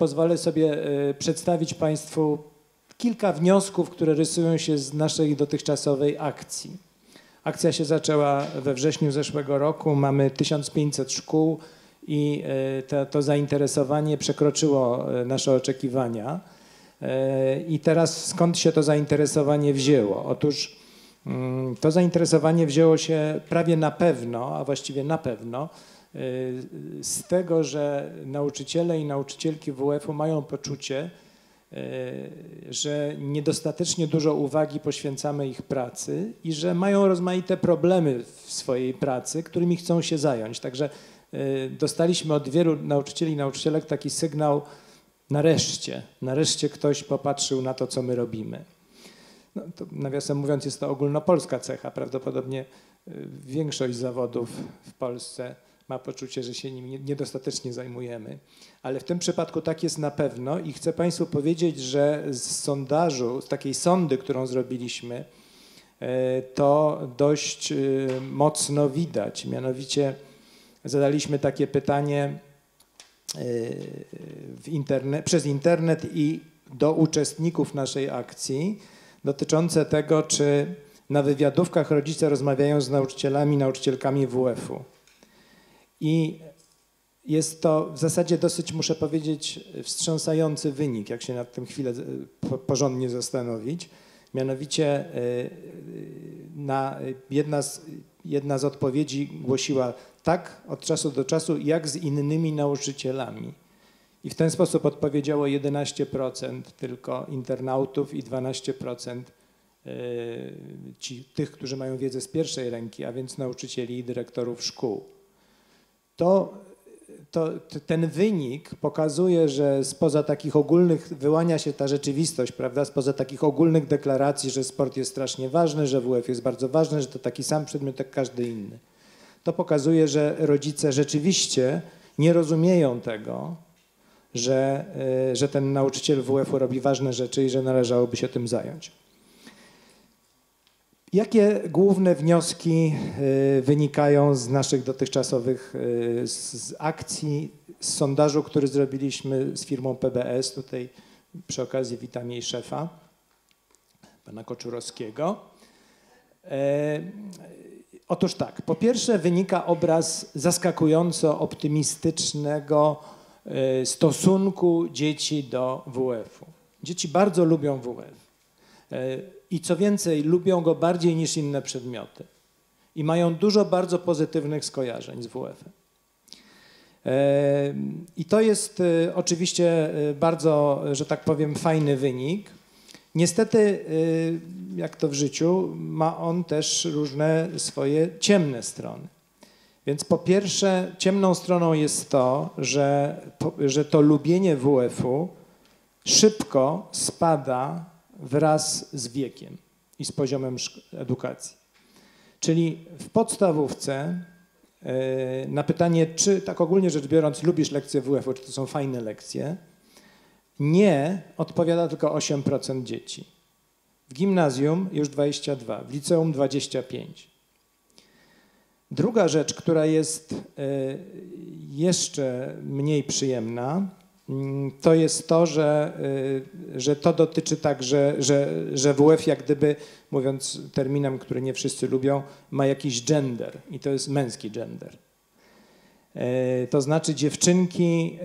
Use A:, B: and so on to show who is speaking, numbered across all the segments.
A: pozwolę sobie przedstawić Państwu kilka wniosków, które rysują się z naszej dotychczasowej akcji. Akcja się zaczęła we wrześniu zeszłego roku, mamy 1500 szkół i to zainteresowanie przekroczyło nasze oczekiwania. I teraz skąd się to zainteresowanie wzięło? Otóż to zainteresowanie wzięło się prawie na pewno, a właściwie na pewno, z tego, że nauczyciele i nauczycielki WF-u mają poczucie, że niedostatecznie dużo uwagi poświęcamy ich pracy i że mają rozmaite problemy w swojej pracy, którymi chcą się zająć. Także dostaliśmy od wielu nauczycieli i nauczycielek taki sygnał: nareszcie ktoś popatrzył na to, co my robimy. No, to, nawiasem mówiąc, jest to ogólnopolska cecha. Prawdopodobnie większość zawodów w Polsce ma poczucie, że się nim niedostatecznie zajmujemy. Ale w tym przypadku tak jest na pewno i chcę Państwu powiedzieć, że z sondażu, z takiej sondy, którą zrobiliśmy, to dość mocno widać. Mianowicie zadaliśmy takie pytanie przez internet i do uczestników naszej akcji dotyczące tego, czy na wywiadówkach rodzice rozmawiają z nauczycielami, nauczycielkami WF-u. I jest to w zasadzie dosyć, muszę powiedzieć, wstrząsający wynik, jak się nad tym chwilę porządnie zastanowić. Mianowicie jedna z odpowiedzi głosiła: tak, od czasu do czasu, jak z innymi nauczycielami. I w ten sposób odpowiedziało 11% tylko internautów i 12% tych, którzy mają wiedzę z pierwszej ręki, a więc nauczycieli i dyrektorów szkół. Ten wynik pokazuje, że spoza takich ogólnych, wyłania się ta rzeczywistość, prawda, spoza takich ogólnych deklaracji, że sport jest strasznie ważny, że WF jest bardzo ważny, że to taki sam przedmiot jak każdy inny. To pokazuje, że rodzice rzeczywiście nie rozumieją tego, że ten nauczyciel WF-u robi ważne rzeczy i że należałoby się tym zająć. Jakie główne wnioski wynikają z naszych dotychczasowych z akcji, z sondażu, który zrobiliśmy z firmą PBS? Tutaj przy okazji witam jej szefa, pana Koczurowskiego. Otóż tak, po pierwsze wynika obraz zaskakująco optymistycznego stosunku dzieci do WF-u. Dzieci bardzo lubią WF. I co więcej, lubią go bardziej niż inne przedmioty. I mają dużo bardzo pozytywnych skojarzeń z WF-em. I to jest oczywiście bardzo, że tak powiem, fajny wynik. Niestety, jak to w życiu, ma on też różne swoje ciemne strony. Więc po pierwsze, ciemną stroną jest to, że to lubienie WF-u szybko spada wraz z wiekiem i z poziomem edukacji. Czyli w podstawówce na pytanie, czy tak ogólnie rzecz biorąc lubisz lekcje WF-u, czy to są fajne lekcje, nie odpowiada tylko 8% dzieci. W gimnazjum już 22%, w liceum 25%. Druga rzecz, która jest jeszcze mniej przyjemna, to jest to, że to dotyczy także, że WF jak gdyby, mówiąc terminem, który nie wszyscy lubią, ma jakiś gender i to jest męski gender. To znaczy dziewczynki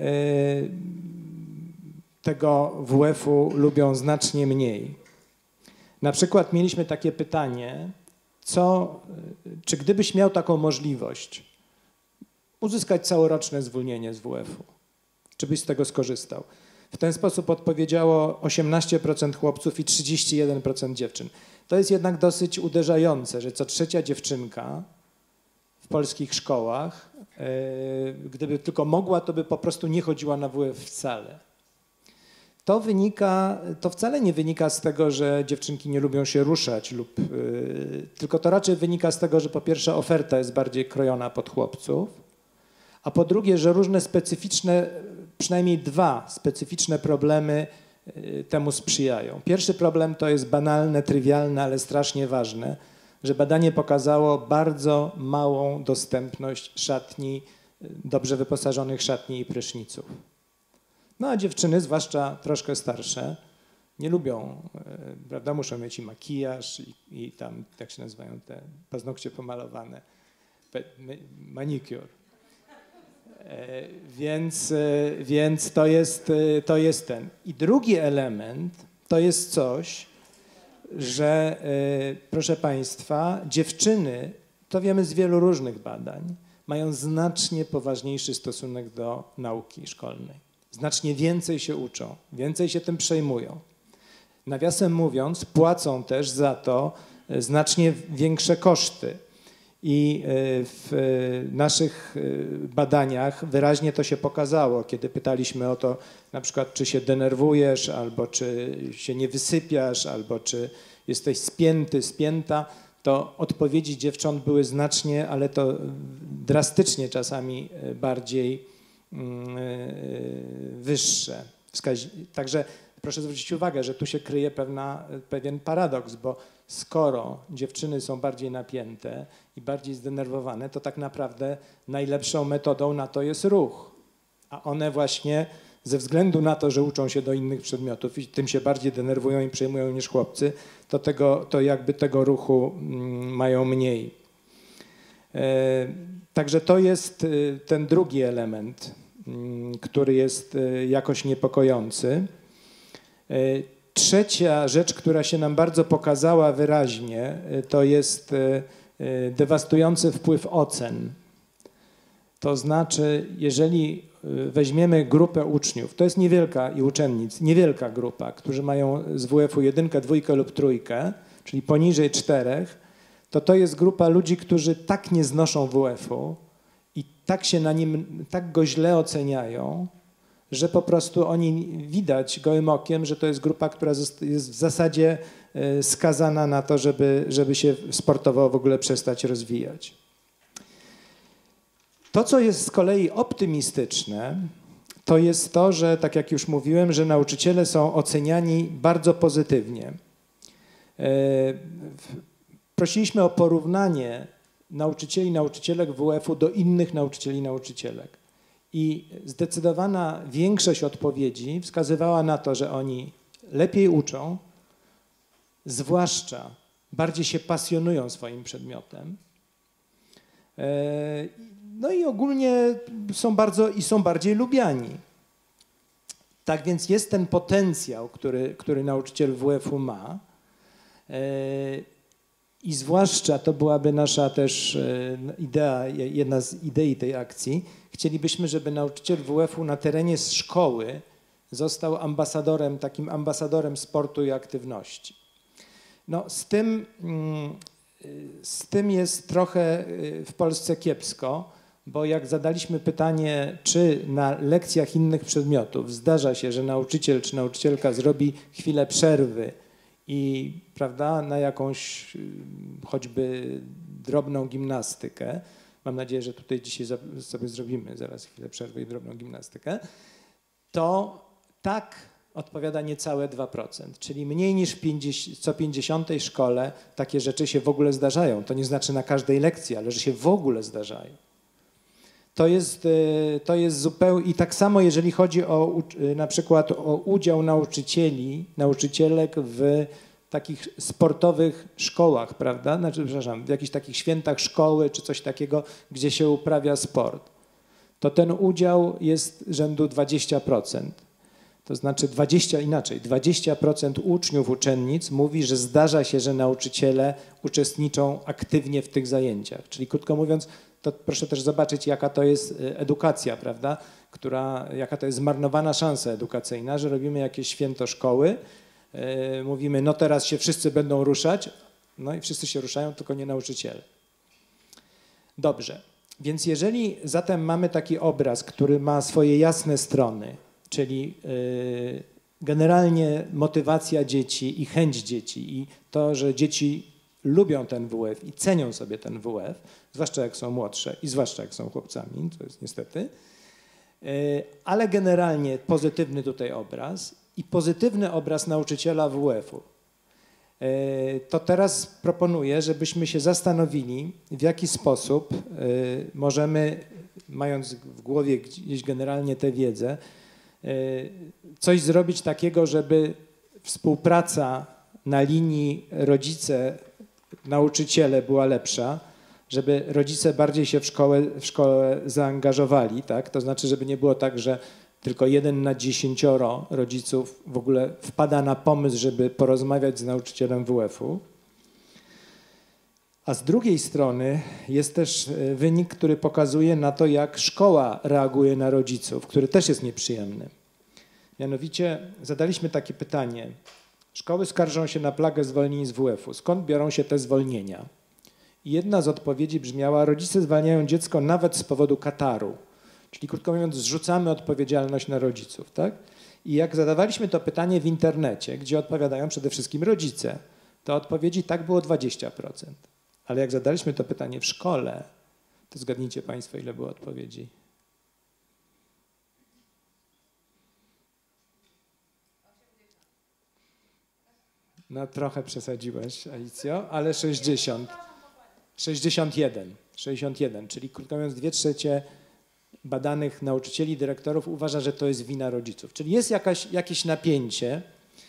A: tego WF-u lubią znacznie mniej. Na przykład mieliśmy takie pytanie, czy gdybyś miał taką możliwość uzyskać całoroczne zwolnienie z WF-u, czy byś z tego skorzystał? W ten sposób odpowiedziało 18% chłopców i 31% dziewczyn. To jest jednak dosyć uderzające, że co trzecia dziewczynka w polskich szkołach, gdyby tylko mogła, to by po prostu nie chodziła na WF wcale. To wcale nie wynika z tego, że dziewczynki nie lubią się ruszać, tylko to raczej wynika z tego, że po pierwsze oferta jest bardziej krojona pod chłopców, a po drugie, że różne specyficzne, przynajmniej dwa specyficzne problemy temu sprzyjają. Pierwszy problem to jest banalne, trywialne, ale strasznie ważne, że badanie pokazało bardzo małą dostępność szatni, dobrze wyposażonych szatni i pryszniców. No a dziewczyny, zwłaszcza troszkę starsze, nie lubią, prawda, muszą mieć i makijaż i tam, jak się nazywają te paznokcie pomalowane, manicure. Więc to jest ten. I drugi element to jest coś, że proszę Państwa, dziewczyny, to wiemy z wielu różnych badań, mają znacznie poważniejszy stosunek do nauki szkolnej. Znacznie więcej się uczą, więcej się tym przejmują. Nawiasem mówiąc, płacą też za to znacznie większe koszty. I w naszych badaniach wyraźnie to się pokazało, kiedy pytaliśmy o to, na przykład, czy się denerwujesz, albo czy się nie wysypiasz, albo czy jesteś spięty, spięta, to odpowiedzi dziewcząt były znacznie, ale to drastycznie czasami bardziej wyższe. Także proszę zwrócić uwagę, że tu się kryje pewien paradoks, bo skoro dziewczyny są bardziej napięte i bardziej zdenerwowane, to tak naprawdę najlepszą metodą na to jest ruch. A one właśnie ze względu na to, że uczą się do innych przedmiotów i tym się bardziej denerwują i przejmują niż chłopcy, to jakby tego ruchu mają mniej. Także to jest ten drugi element, który jest jakoś niepokojący. Trzecia rzecz, która się nam bardzo pokazała wyraźnie, to jest dewastujący wpływ ocen. To znaczy, jeżeli weźmiemy grupę uczniów, to jest niewielka i uczennic, niewielka grupa, którzy mają z WF-u 1, 2 lub 3, czyli poniżej 4, to jest grupa ludzi, którzy tak nie znoszą WF-u i tak się na nim, tak go źle oceniają, że po prostu oni widać gołym okiem, że to jest grupa, która jest w zasadzie skazana na to, żeby się sportowo w ogóle przestać rozwijać. To, co jest z kolei optymistyczne, to jest to, że tak jak już mówiłem, że nauczyciele są oceniani bardzo pozytywnie. Prosiliśmy o porównanie nauczycieli i nauczycielek WF-u do innych nauczycieli i nauczycielek. I zdecydowana większość odpowiedzi wskazywała na to, że oni lepiej uczą, zwłaszcza bardziej się pasjonują swoim przedmiotem. No i ogólnie są bardziej lubiani. Tak więc jest ten potencjał, który nauczyciel WF-u ma. I zwłaszcza to byłaby nasza też idea, jedna z idei tej akcji. Chcielibyśmy, żeby nauczyciel WF-u na terenie szkoły został ambasadorem, takim ambasadorem sportu i aktywności. No, z tym jest trochę w Polsce kiepsko, bo jak zadaliśmy pytanie, czy na lekcjach innych przedmiotów zdarza się, że nauczyciel czy nauczycielka zrobi chwilę przerwy i prawda, na jakąś choćby drobną gimnastykę, mam nadzieję, że tutaj dzisiaj sobie zrobimy zaraz chwilę przerwy i drobną gimnastykę, to tak odpowiada niecałe 2%, czyli mniej niż co 50 szkole takie rzeczy się w ogóle zdarzają. To nie znaczy na każdej lekcji, ale że się w ogóle zdarzają. To jest zupełnie i tak samo jeżeli chodzi na przykład o udział nauczycieli, nauczycielek w takich sportowych szkołach, prawda? Znaczy, przepraszam, w jakichś takich świętach szkoły czy coś takiego, gdzie się uprawia sport. To ten udział jest rzędu 20%. To znaczy 20% uczniów, uczennic mówi, że zdarza się, że nauczyciele uczestniczą aktywnie w tych zajęciach. Czyli krótko mówiąc, to proszę też zobaczyć, jaka to jest edukacja, prawda? Jaka to jest zmarnowana szansa edukacyjna, że robimy jakieś święto szkoły, mówimy, no teraz się wszyscy będą ruszać, no i wszyscy się ruszają, tylko nie nauczyciele. Dobrze, więc jeżeli zatem mamy taki obraz, który ma swoje jasne strony, czyli generalnie motywacja dzieci i chęć dzieci i to, że dzieci lubią ten WF i cenią sobie ten WF, zwłaszcza jak są młodsze i zwłaszcza jak są chłopcami, to jest niestety, ale generalnie pozytywny tutaj obraz i pozytywny obraz nauczyciela WF-u. To teraz proponuję, żebyśmy się zastanowili, w jaki sposób możemy, mając w głowie gdzieś generalnie tę wiedzę, coś zrobić takiego, żeby współpraca na linii rodzice-nauczyciele była lepsza, żeby rodzice bardziej się w szkołę zaangażowali, tak? To znaczy, żeby nie było tak, że tylko 1 na 10 rodziców w ogóle wpada na pomysł, żeby porozmawiać z nauczycielem WF-u. A z drugiej strony jest też wynik, który pokazuje na to, jak szkoła reaguje na rodziców, który też jest nieprzyjemny. Mianowicie zadaliśmy takie pytanie. Szkoły skarżą się na plagę zwolnień z WF-u. Skąd biorą się te zwolnienia? I jedna z odpowiedzi brzmiała, rodzice zwalniają dziecko nawet z powodu kataru. Czyli krótko mówiąc, zrzucamy odpowiedzialność na rodziców. Tak? I jak zadawaliśmy to pytanie w internecie, gdzie odpowiadają przede wszystkim rodzice, to odpowiedzi tak było 20%. Ale jak zadaliśmy to pytanie w szkole, to zgadnijcie Państwo, ile było odpowiedzi. No trochę przesadziłeś, Alicjo, ale 60. 61, czyli krótko mówiąc 2/3 badanych nauczycieli, dyrektorów uważa, że to jest wina rodziców. Czyli jest jakieś napięcie.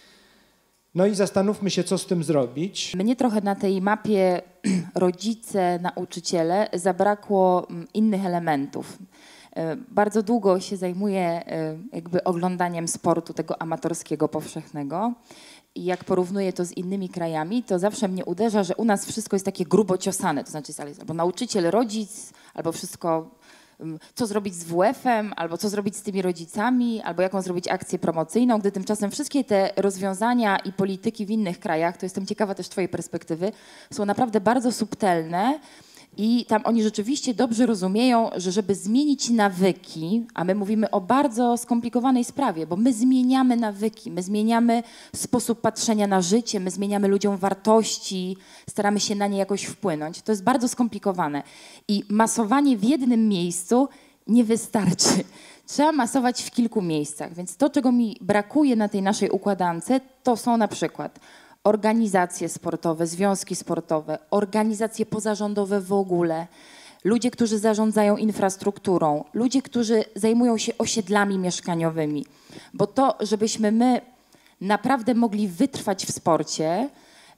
A: No i zastanówmy się, co z tym zrobić.
B: Mnie trochę na tej mapie rodzice, nauczyciele zabrakło innych elementów. Bardzo długo się zajmuję jakby oglądaniem sportu tego amatorskiego, powszechnego. I jak porównuję to z innymi krajami, to zawsze mnie uderza, że u nas wszystko jest takie grubo ciosane. To znaczy jest albo nauczyciel, rodzic, albo wszystko, co zrobić z WF-em, albo co zrobić z tymi rodzicami, albo jaką zrobić akcję promocyjną, gdy tymczasem wszystkie te rozwiązania i polityki w innych krajach, to jestem ciekawa też twojej perspektywy, są naprawdę bardzo subtelne. I tam oni rzeczywiście dobrze rozumieją, że żeby zmienić nawyki, a my mówimy o bardzo skomplikowanej sprawie, bo my zmieniamy nawyki, my zmieniamy sposób patrzenia na życie, my zmieniamy ludziom wartości, staramy się na nie jakoś wpłynąć. To jest bardzo skomplikowane. I masowanie w jednym miejscu nie wystarczy. Trzeba masować w kilku miejscach. Więc to, czego mi brakuje na tej naszej układance, to są na przykład organizacje sportowe, związki sportowe, organizacje pozarządowe w ogóle, ludzie, którzy zarządzają infrastrukturą, ludzie, którzy zajmują się osiedlami mieszkaniowymi. Bo to, żebyśmy my naprawdę mogli wytrwać w sporcie,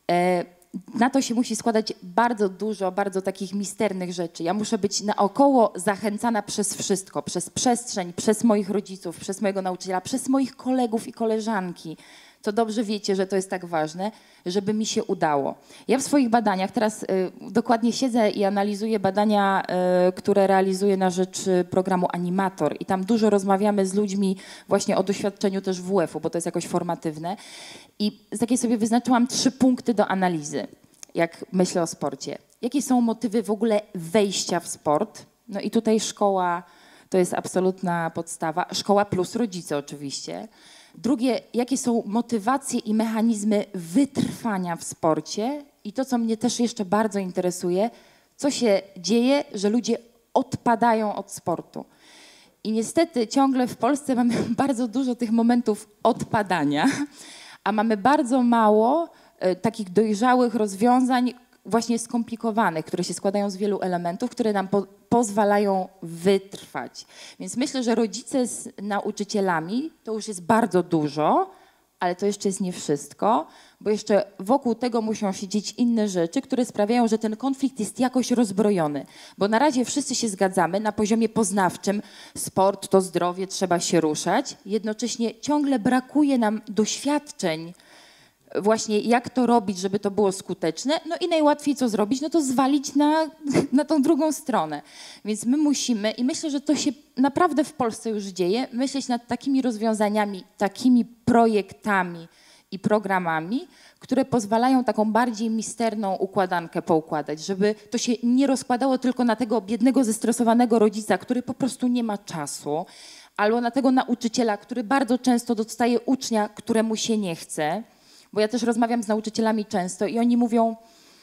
B: na to się musi składać bardzo dużo, bardzo takich misternych rzeczy. Ja muszę być naokoło zachęcana przez wszystko, przez przestrzeń, przez moich rodziców, przez mojego nauczyciela, przez moich kolegów i koleżanki. To dobrze wiecie, że to jest tak ważne, żeby mi się udało. Ja w swoich badaniach teraz dokładnie siedzę i analizuję badania, które realizuję na rzecz programu Animator i tam dużo rozmawiamy z ludźmi właśnie o doświadczeniu też WF-u, bo to jest jakoś formatywne. I takie sobie wyznaczyłam 3 punkty do analizy, jak myślę o sporcie. Jakie są motywy w ogóle wejścia w sport? No i tutaj szkoła to jest absolutna podstawa. Szkoła plus rodzice oczywiście. Drugie, jakie są motywacje i mechanizmy wytrwania w sporcie? I to, co mnie też jeszcze bardzo interesuje, co się dzieje, że ludzie odpadają od sportu. I niestety ciągle w Polsce mamy bardzo dużo tych momentów odpadania, a mamy bardzo mało takich dojrzałych rozwiązań, właśnie skomplikowanych, które się składają z wielu elementów, które nam pozwalają wytrwać. Więc myślę, że rodzice z nauczycielami to już jest bardzo dużo, ale to jeszcze jest nie wszystko, bo jeszcze wokół tego muszą się dzieć inne rzeczy, które sprawiają, że ten konflikt jest jakoś rozbrojony. Bo na razie wszyscy się zgadzamy na poziomie poznawczym, sport to zdrowie, trzeba się ruszać. Jednocześnie ciągle brakuje nam doświadczeń, właśnie jak to robić, żeby to było skuteczne. No i najłatwiej co zrobić, no to zwalić na tą drugą stronę. Więc my musimy, i myślę, że to się naprawdę w Polsce już dzieje, myśleć nad takimi rozwiązaniami, takimi projektami i programami, które pozwalają taką bardziej misterną układankę poukładać, żeby to się nie rozkładało tylko na tego biednego, zestresowanego rodzica, który po prostu nie ma czasu, albo na tego nauczyciela, który bardzo często dostaje ucznia, któremu się nie chce. Bo ja też rozmawiam z nauczycielami często i oni mówią,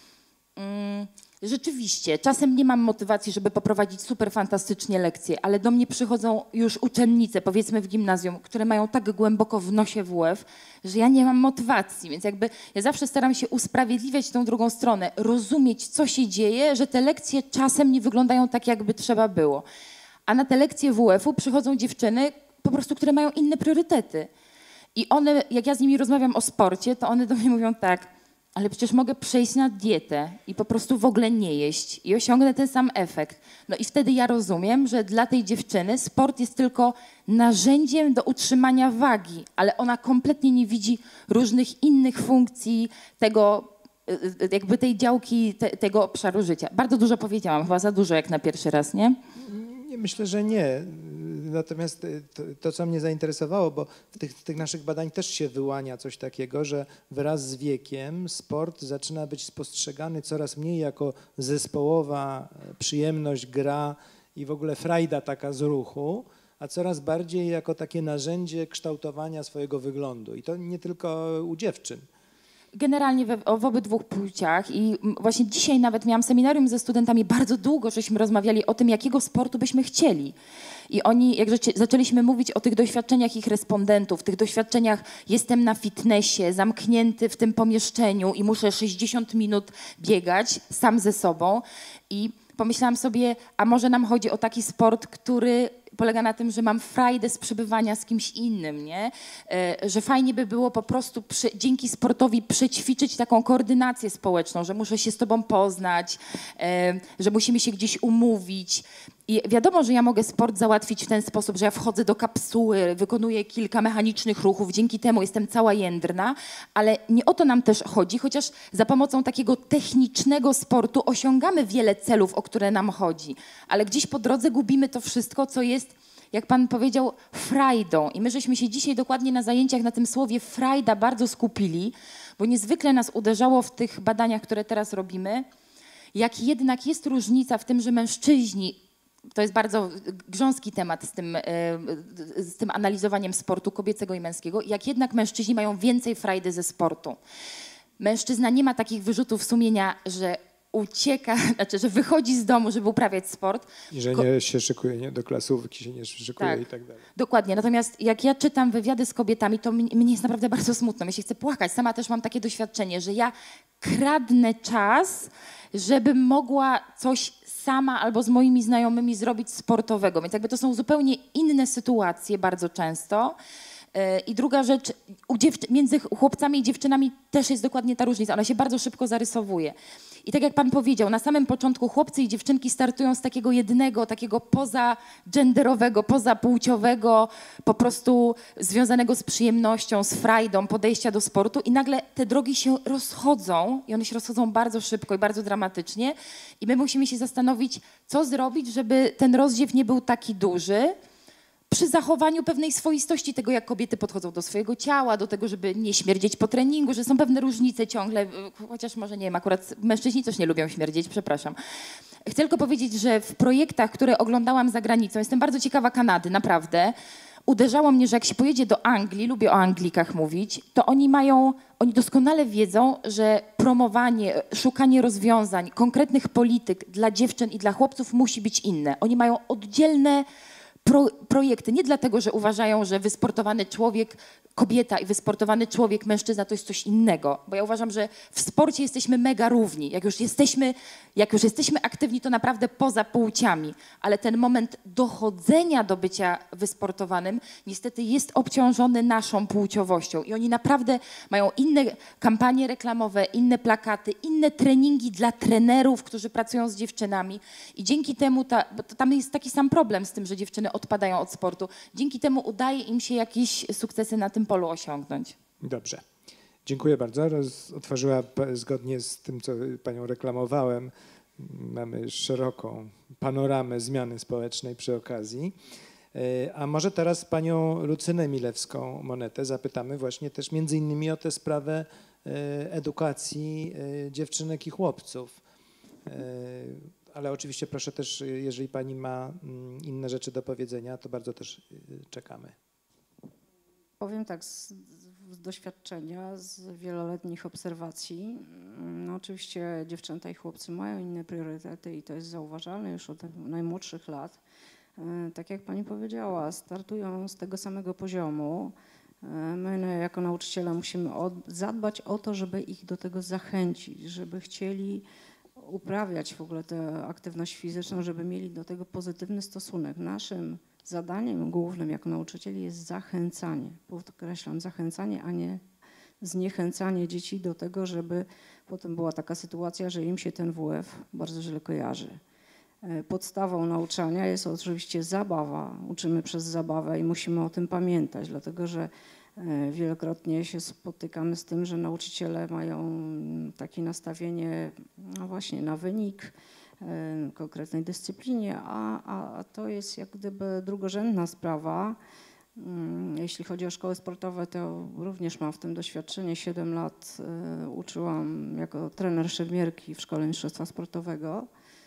B: rzeczywiście, czasem nie mam motywacji, żeby poprowadzić super fantastycznie lekcje, ale do mnie przychodzą już uczennice, powiedzmy w gimnazjum, które mają tak głęboko w nosie WF, że ja nie mam motywacji. Więc jakby ja zawsze staram się usprawiedliwiać tą drugą stronę, rozumieć, co się dzieje, że te lekcje czasem nie wyglądają tak, jakby trzeba było. A na te lekcje WF-u przychodzą dziewczyny, po prostu, które mają inne priorytety. I one, jak ja z nimi rozmawiam o sporcie, to one do mnie mówią tak, ale przecież mogę przejść na dietę i po prostu w ogóle nie jeść i osiągnę ten sam efekt. No i wtedy ja rozumiem, że dla tej dziewczyny sport jest tylko narzędziem do utrzymania wagi, ale ona kompletnie nie widzi różnych innych funkcji tego, jakby tej działki, tego obszaru życia. Bardzo dużo powiedziałam, chyba za dużo jak na pierwszy raz, nie?
A: Myślę, że nie. Natomiast to, co mnie zainteresowało, bo w tych naszych badań też się wyłania coś takiego, że wraz z wiekiem sport zaczyna być spostrzegany coraz mniej jako zespołowa przyjemność, gra i w ogóle frajda taka z ruchu, a coraz bardziej jako takie narzędzie kształtowania swojego wyglądu. I to nie tylko u dziewczyn.
B: Generalnie w obydwu płciach i właśnie dzisiaj nawet miałam seminarium ze studentami, bardzo długo żeśmy rozmawiali o tym, jakiego sportu byśmy chcieli. I oni, jak zaczęliśmy mówić o tych doświadczeniach ich respondentów, tych doświadczeniach jestem na fitnessie, zamknięty w tym pomieszczeniu i muszę 60 minut biegać sam ze sobą i pomyślałam sobie, a może nam chodzi o taki sport, który polega na tym, że mam frajdę z przebywania z kimś innym, nie? Że fajnie by było po prostu dzięki sportowi przećwiczyć taką koordynację społeczną, że muszę się z tobą poznać, że musimy się gdzieś umówić. I wiadomo, że ja mogę sport załatwić w ten sposób, że ja wchodzę do kapsuły, wykonuję kilka mechanicznych ruchów, dzięki temu jestem cała jędrna, ale nie o to nam też chodzi, chociaż za pomocą takiego technicznego sportu osiągamy wiele celów, o które nam chodzi, ale gdzieś po drodze gubimy to wszystko, co jest, jak pan powiedział, frajdą. I my żeśmy się dzisiaj dokładnie na zajęciach na tym słowie frajda bardzo skupili, bo niezwykle nas uderzało w tych badaniach, które teraz robimy, jak jednak jest różnica w tym, że mężczyźni, to jest bardzo grząski temat z tym analizowaniem sportu kobiecego i męskiego, jak jednak mężczyźni mają więcej frajdy ze sportu. Mężczyzna nie ma takich wyrzutów sumienia, że ucieka, znaczy, że wychodzi z domu, żeby uprawiać sport.
A: I że nie się szykuje, nie, do klasówki się nie szykuje
B: tak,
A: i tak dalej.
B: Dokładnie. Natomiast jak ja czytam wywiady z kobietami, to mnie jest naprawdę bardzo smutno. Ja się chcę płakać. Sama też mam takie doświadczenie, że ja kradnę czas, żebym mogła coś sama albo z moimi znajomymi zrobić sportowego. Więc jakby to są zupełnie inne sytuacje bardzo często. I druga rzecz, między chłopcami i dziewczynami też jest dokładnie ta różnica. Ona się bardzo szybko zarysowuje. I tak jak pan powiedział, na samym początku chłopcy i dziewczynki startują z takiego jednego, takiego pozagenderowego, pozapłciowego, po prostu związanego z przyjemnością, z frajdą podejścia do sportu i nagle te drogi się rozchodzą i one się rozchodzą bardzo szybko i bardzo dramatycznie i my musimy się zastanowić, co zrobić, żeby ten rozziew nie był taki duży, przy zachowaniu pewnej swoistości tego, jak kobiety podchodzą do swojego ciała, do tego, żeby nie śmierdzieć po treningu, że są pewne różnice ciągle, chociaż może nie wiem, akurat mężczyźni też nie lubią śmierdzieć, przepraszam. Chcę tylko powiedzieć, że w projektach, które oglądałam za granicą, jestem bardzo ciekawa Kanady, naprawdę, uderzało mnie, że jak się pojedzie do Anglii, lubię o Anglikach mówić, to oni doskonale wiedzą, że promowanie, szukanie rozwiązań, konkretnych polityk dla dziewczyn i dla chłopców musi być inne. Oni mają oddzielne projekty. Nie dlatego, że uważają, że wysportowany człowiek, kobieta i wysportowany człowiek, mężczyzna to jest coś innego. Bo ja uważam, że w sporcie jesteśmy mega równi. Jak już jesteśmy aktywni, to naprawdę poza płciami. Ale ten moment dochodzenia do bycia wysportowanym niestety jest obciążony naszą płciowością. I oni naprawdę mają inne kampanie reklamowe, inne plakaty, inne treningi dla trenerów, którzy pracują z dziewczynami. I dzięki temu, bo tam jest taki sam problem z tym, że dziewczyny odpadają od sportu. Dzięki temu udaje im się jakieś sukcesy na tym polu osiągnąć.
A: Dobrze. Dziękuję bardzo. Otworzyła zgodnie z tym, co panią reklamowałem. Mamy szeroką panoramę zmiany społecznej przy okazji. A może teraz panią Lucynę Milewską-Monetę zapytamy właśnie też między innymi o tę sprawę edukacji dziewczynek i chłopców. Ale oczywiście proszę też, jeżeli pani ma inne rzeczy do powiedzenia, to bardzo też czekamy.
C: Powiem tak, z doświadczenia, z wieloletnich obserwacji, no oczywiście dziewczęta i chłopcy mają inne priorytety i to jest zauważalne już od najmłodszych lat. Tak jak pani powiedziała, startują z tego samego poziomu. My jako nauczyciele musimy zadbać o to, żeby ich do tego zachęcić, żeby chcieli uprawiać w ogóle tę aktywność fizyczną, żeby mieli do tego pozytywny stosunek. Naszym zadaniem głównym jako nauczycieli jest zachęcanie, podkreślam, zachęcanie, a nie zniechęcanie dzieci do tego, żeby potem była taka sytuacja, że im się ten WF bardzo źle kojarzy. Podstawą nauczania jest oczywiście zabawa. Uczymy przez zabawę i musimy o tym pamiętać, dlatego że wielokrotnie się spotykamy z tym, że nauczyciele mają takie nastawienie no właśnie na wynik, konkretnej dyscyplinie, a to jest jak gdyby drugorzędna sprawa. Jeśli chodzi o szkoły sportowe, to również mam w tym doświadczenie. 7 lat uczyłam jako trener szermierki w Szkole Mistrzostwa Sportowego.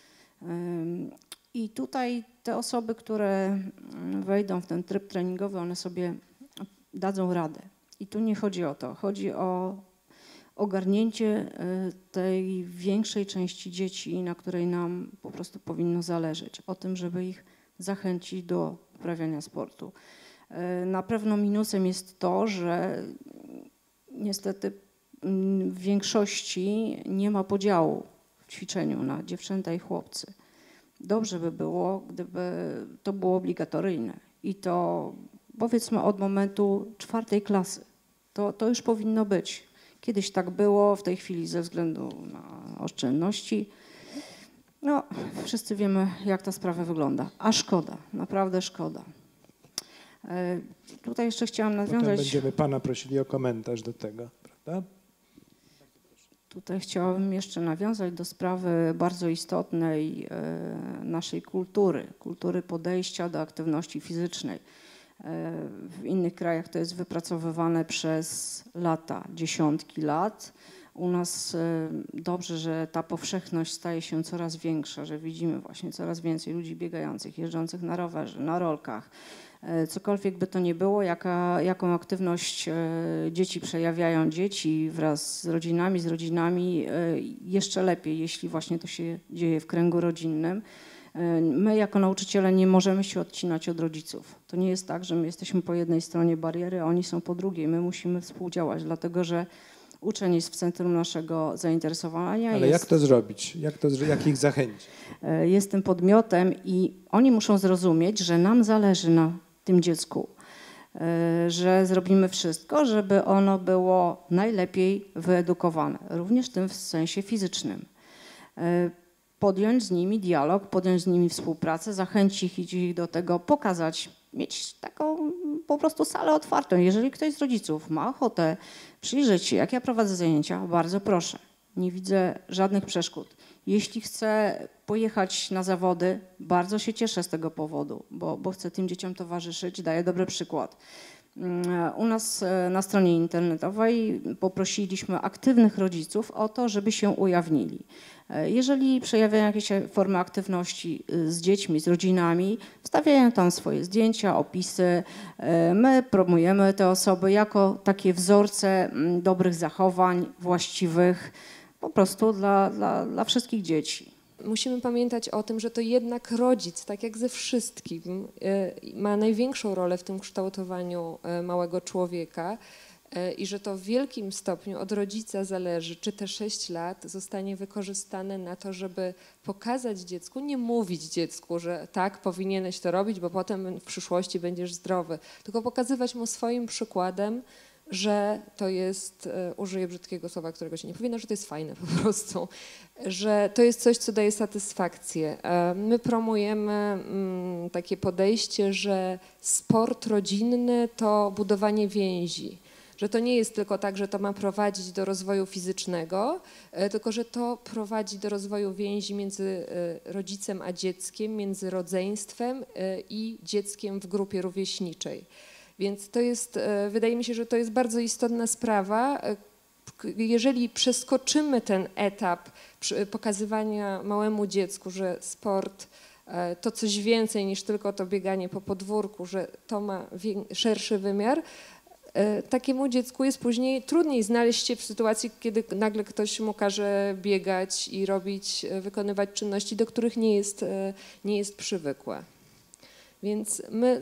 C: I tutaj te osoby, które wejdą w ten tryb treningowy, one sobie dadzą radę. I tu nie chodzi o to. Chodzi o ogarnięcie tej większej części dzieci, na której nam po prostu powinno zależeć. O tym, żeby ich zachęcić do uprawiania sportu. Na pewno minusem jest to, że niestety w większości nie ma podziału w ćwiczeniu na dziewczęta i chłopcy. Dobrze by było, gdyby to było obligatoryjne i to powiedzmy od momentu 4. klasy. To już powinno być. Kiedyś tak było, w tej chwili ze względu na oszczędności. No, wszyscy wiemy, jak ta sprawa wygląda. A szkoda, naprawdę szkoda. Tutaj jeszcze chciałam nawiązać...
A: Potem będziemy pana prosili o komentarz do tego, prawda?
C: Tutaj chciałabym jeszcze nawiązać do sprawy bardzo istotnej naszej kultury podejścia do aktywności fizycznej. W innych krajach to jest wypracowywane przez lata, dziesiątki lat. U nas dobrze, że ta powszechność staje się coraz większa, że widzimy właśnie coraz więcej ludzi biegających, jeżdżących na rowerze, na rolkach. Cokolwiek by to nie było, jaką aktywność dzieci przejawiają dzieci wraz z rodzinami, jeszcze lepiej, jeśli właśnie to się dzieje w kręgu rodzinnym. My jako nauczyciele nie możemy się odcinać od rodziców. To nie jest tak, że my jesteśmy po jednej stronie bariery, a oni są po drugiej. My musimy współdziałać, dlatego że uczeń jest w centrum naszego zainteresowania.
A: Ale jak to zrobić? Jak ich zachęcić?
C: Jest tym podmiotem i oni muszą zrozumieć, że nam zależy na tym dziecku, że zrobimy wszystko, żeby ono było najlepiej wyedukowane, również w tym w sensie fizycznym. Podjąć z nimi dialog, podjąć z nimi współpracę, zachęcić ich do tego, pokazać, mieć taką po prostu salę otwartą. Jeżeli ktoś z rodziców ma ochotę przyjrzeć się, jak ja prowadzę zajęcia, bardzo proszę. Nie widzę żadnych przeszkód. Jeśli chce pojechać na zawody, bardzo się cieszę z tego powodu, bo chcę tym dzieciom towarzyszyć, daję dobry przykład. U nas na stronie internetowej poprosiliśmy aktywnych rodziców o to, żeby się ujawnili. Jeżeli przejawiają jakieś formy aktywności z dziećmi, z rodzinami, wstawiają tam swoje zdjęcia, opisy. My promujemy te osoby jako takie wzorce dobrych zachowań, właściwych, po prostu dla wszystkich dzieci.
D: Musimy pamiętać o tym, że to jednak rodzic, tak jak ze wszystkim, ma największą rolę w tym kształtowaniu małego człowieka i że to w wielkim stopniu od rodzica zależy, czy te 6 lat zostanie wykorzystane na to, żeby pokazać dziecku, nie mówić dziecku, że tak, powinieneś to robić, bo potem w przyszłości będziesz zdrowy, tylko pokazywać mu swoim przykładem, że to jest, użyję brzydkiego słowa, którego się nie powinno, że to jest fajne po prostu, że to jest coś, co daje satysfakcję. My promujemy takie podejście, że sport rodzinny to budowanie więzi, że to nie jest tylko tak, że to ma prowadzić do rozwoju fizycznego, tylko że to prowadzi do rozwoju więzi między rodzicem a dzieckiem, między rodzeństwem i dzieckiem w grupie rówieśniczej. Więc to jest, wydaje mi się, że to jest bardzo istotna sprawa. Jeżeli przeskoczymy ten etap pokazywania małemu dziecku, że sport to coś więcej niż tylko to bieganie po podwórku, że to ma szerszy wymiar, takiemu dziecku jest później trudniej znaleźć się w sytuacji, kiedy nagle ktoś mu każe biegać i wykonywać czynności, do których nie jest przywykłe. Więc my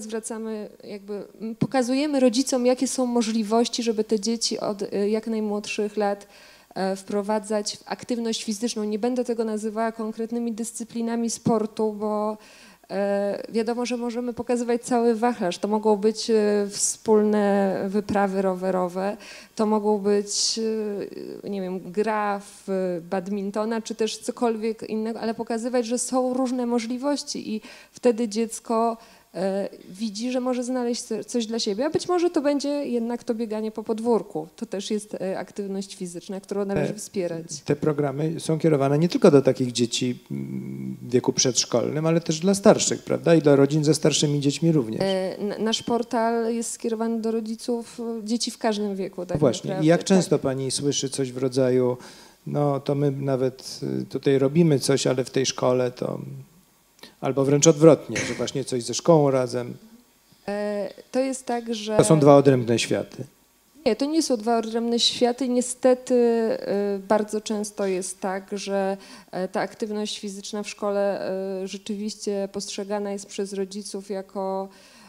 D: pokazujemy rodzicom, jakie są możliwości, żeby te dzieci od jak najmłodszych lat wprowadzać w aktywność fizyczną. Nie będę tego nazywała konkretnymi dyscyplinami sportu, bo wiadomo, że możemy pokazywać cały wachlarz. To mogą być wspólne wyprawy rowerowe, to mogą być, nie wiem, gra w badmintona, czy też cokolwiek innego, ale pokazywać, że są różne możliwości i wtedy dziecko widzi, że może znaleźć coś dla siebie, a być może to będzie jednak to bieganie po podwórku. To też jest aktywność fizyczna, którą należy wspierać.
A: Te programy są kierowane nie tylko do takich dzieci w wieku przedszkolnym, ale też dla starszych, prawda? I dla rodzin ze starszymi dziećmi również.
D: Nasz portal jest skierowany do rodziców dzieci w każdym wieku. Tak
A: Właśnie.
D: naprawdę.
A: I jak często pani słyszy coś w rodzaju, no to my nawet tutaj robimy coś, ale w tej szkole to... Albo wręcz odwrotnie, że właśnie coś ze szkołą razem.
D: To jest tak, że...
A: To są dwa odrębne światy.
D: Nie, to nie są dwa odrębne światy. Niestety bardzo często jest tak, że ta aktywność fizyczna w szkole rzeczywiście postrzegana jest przez rodziców jako...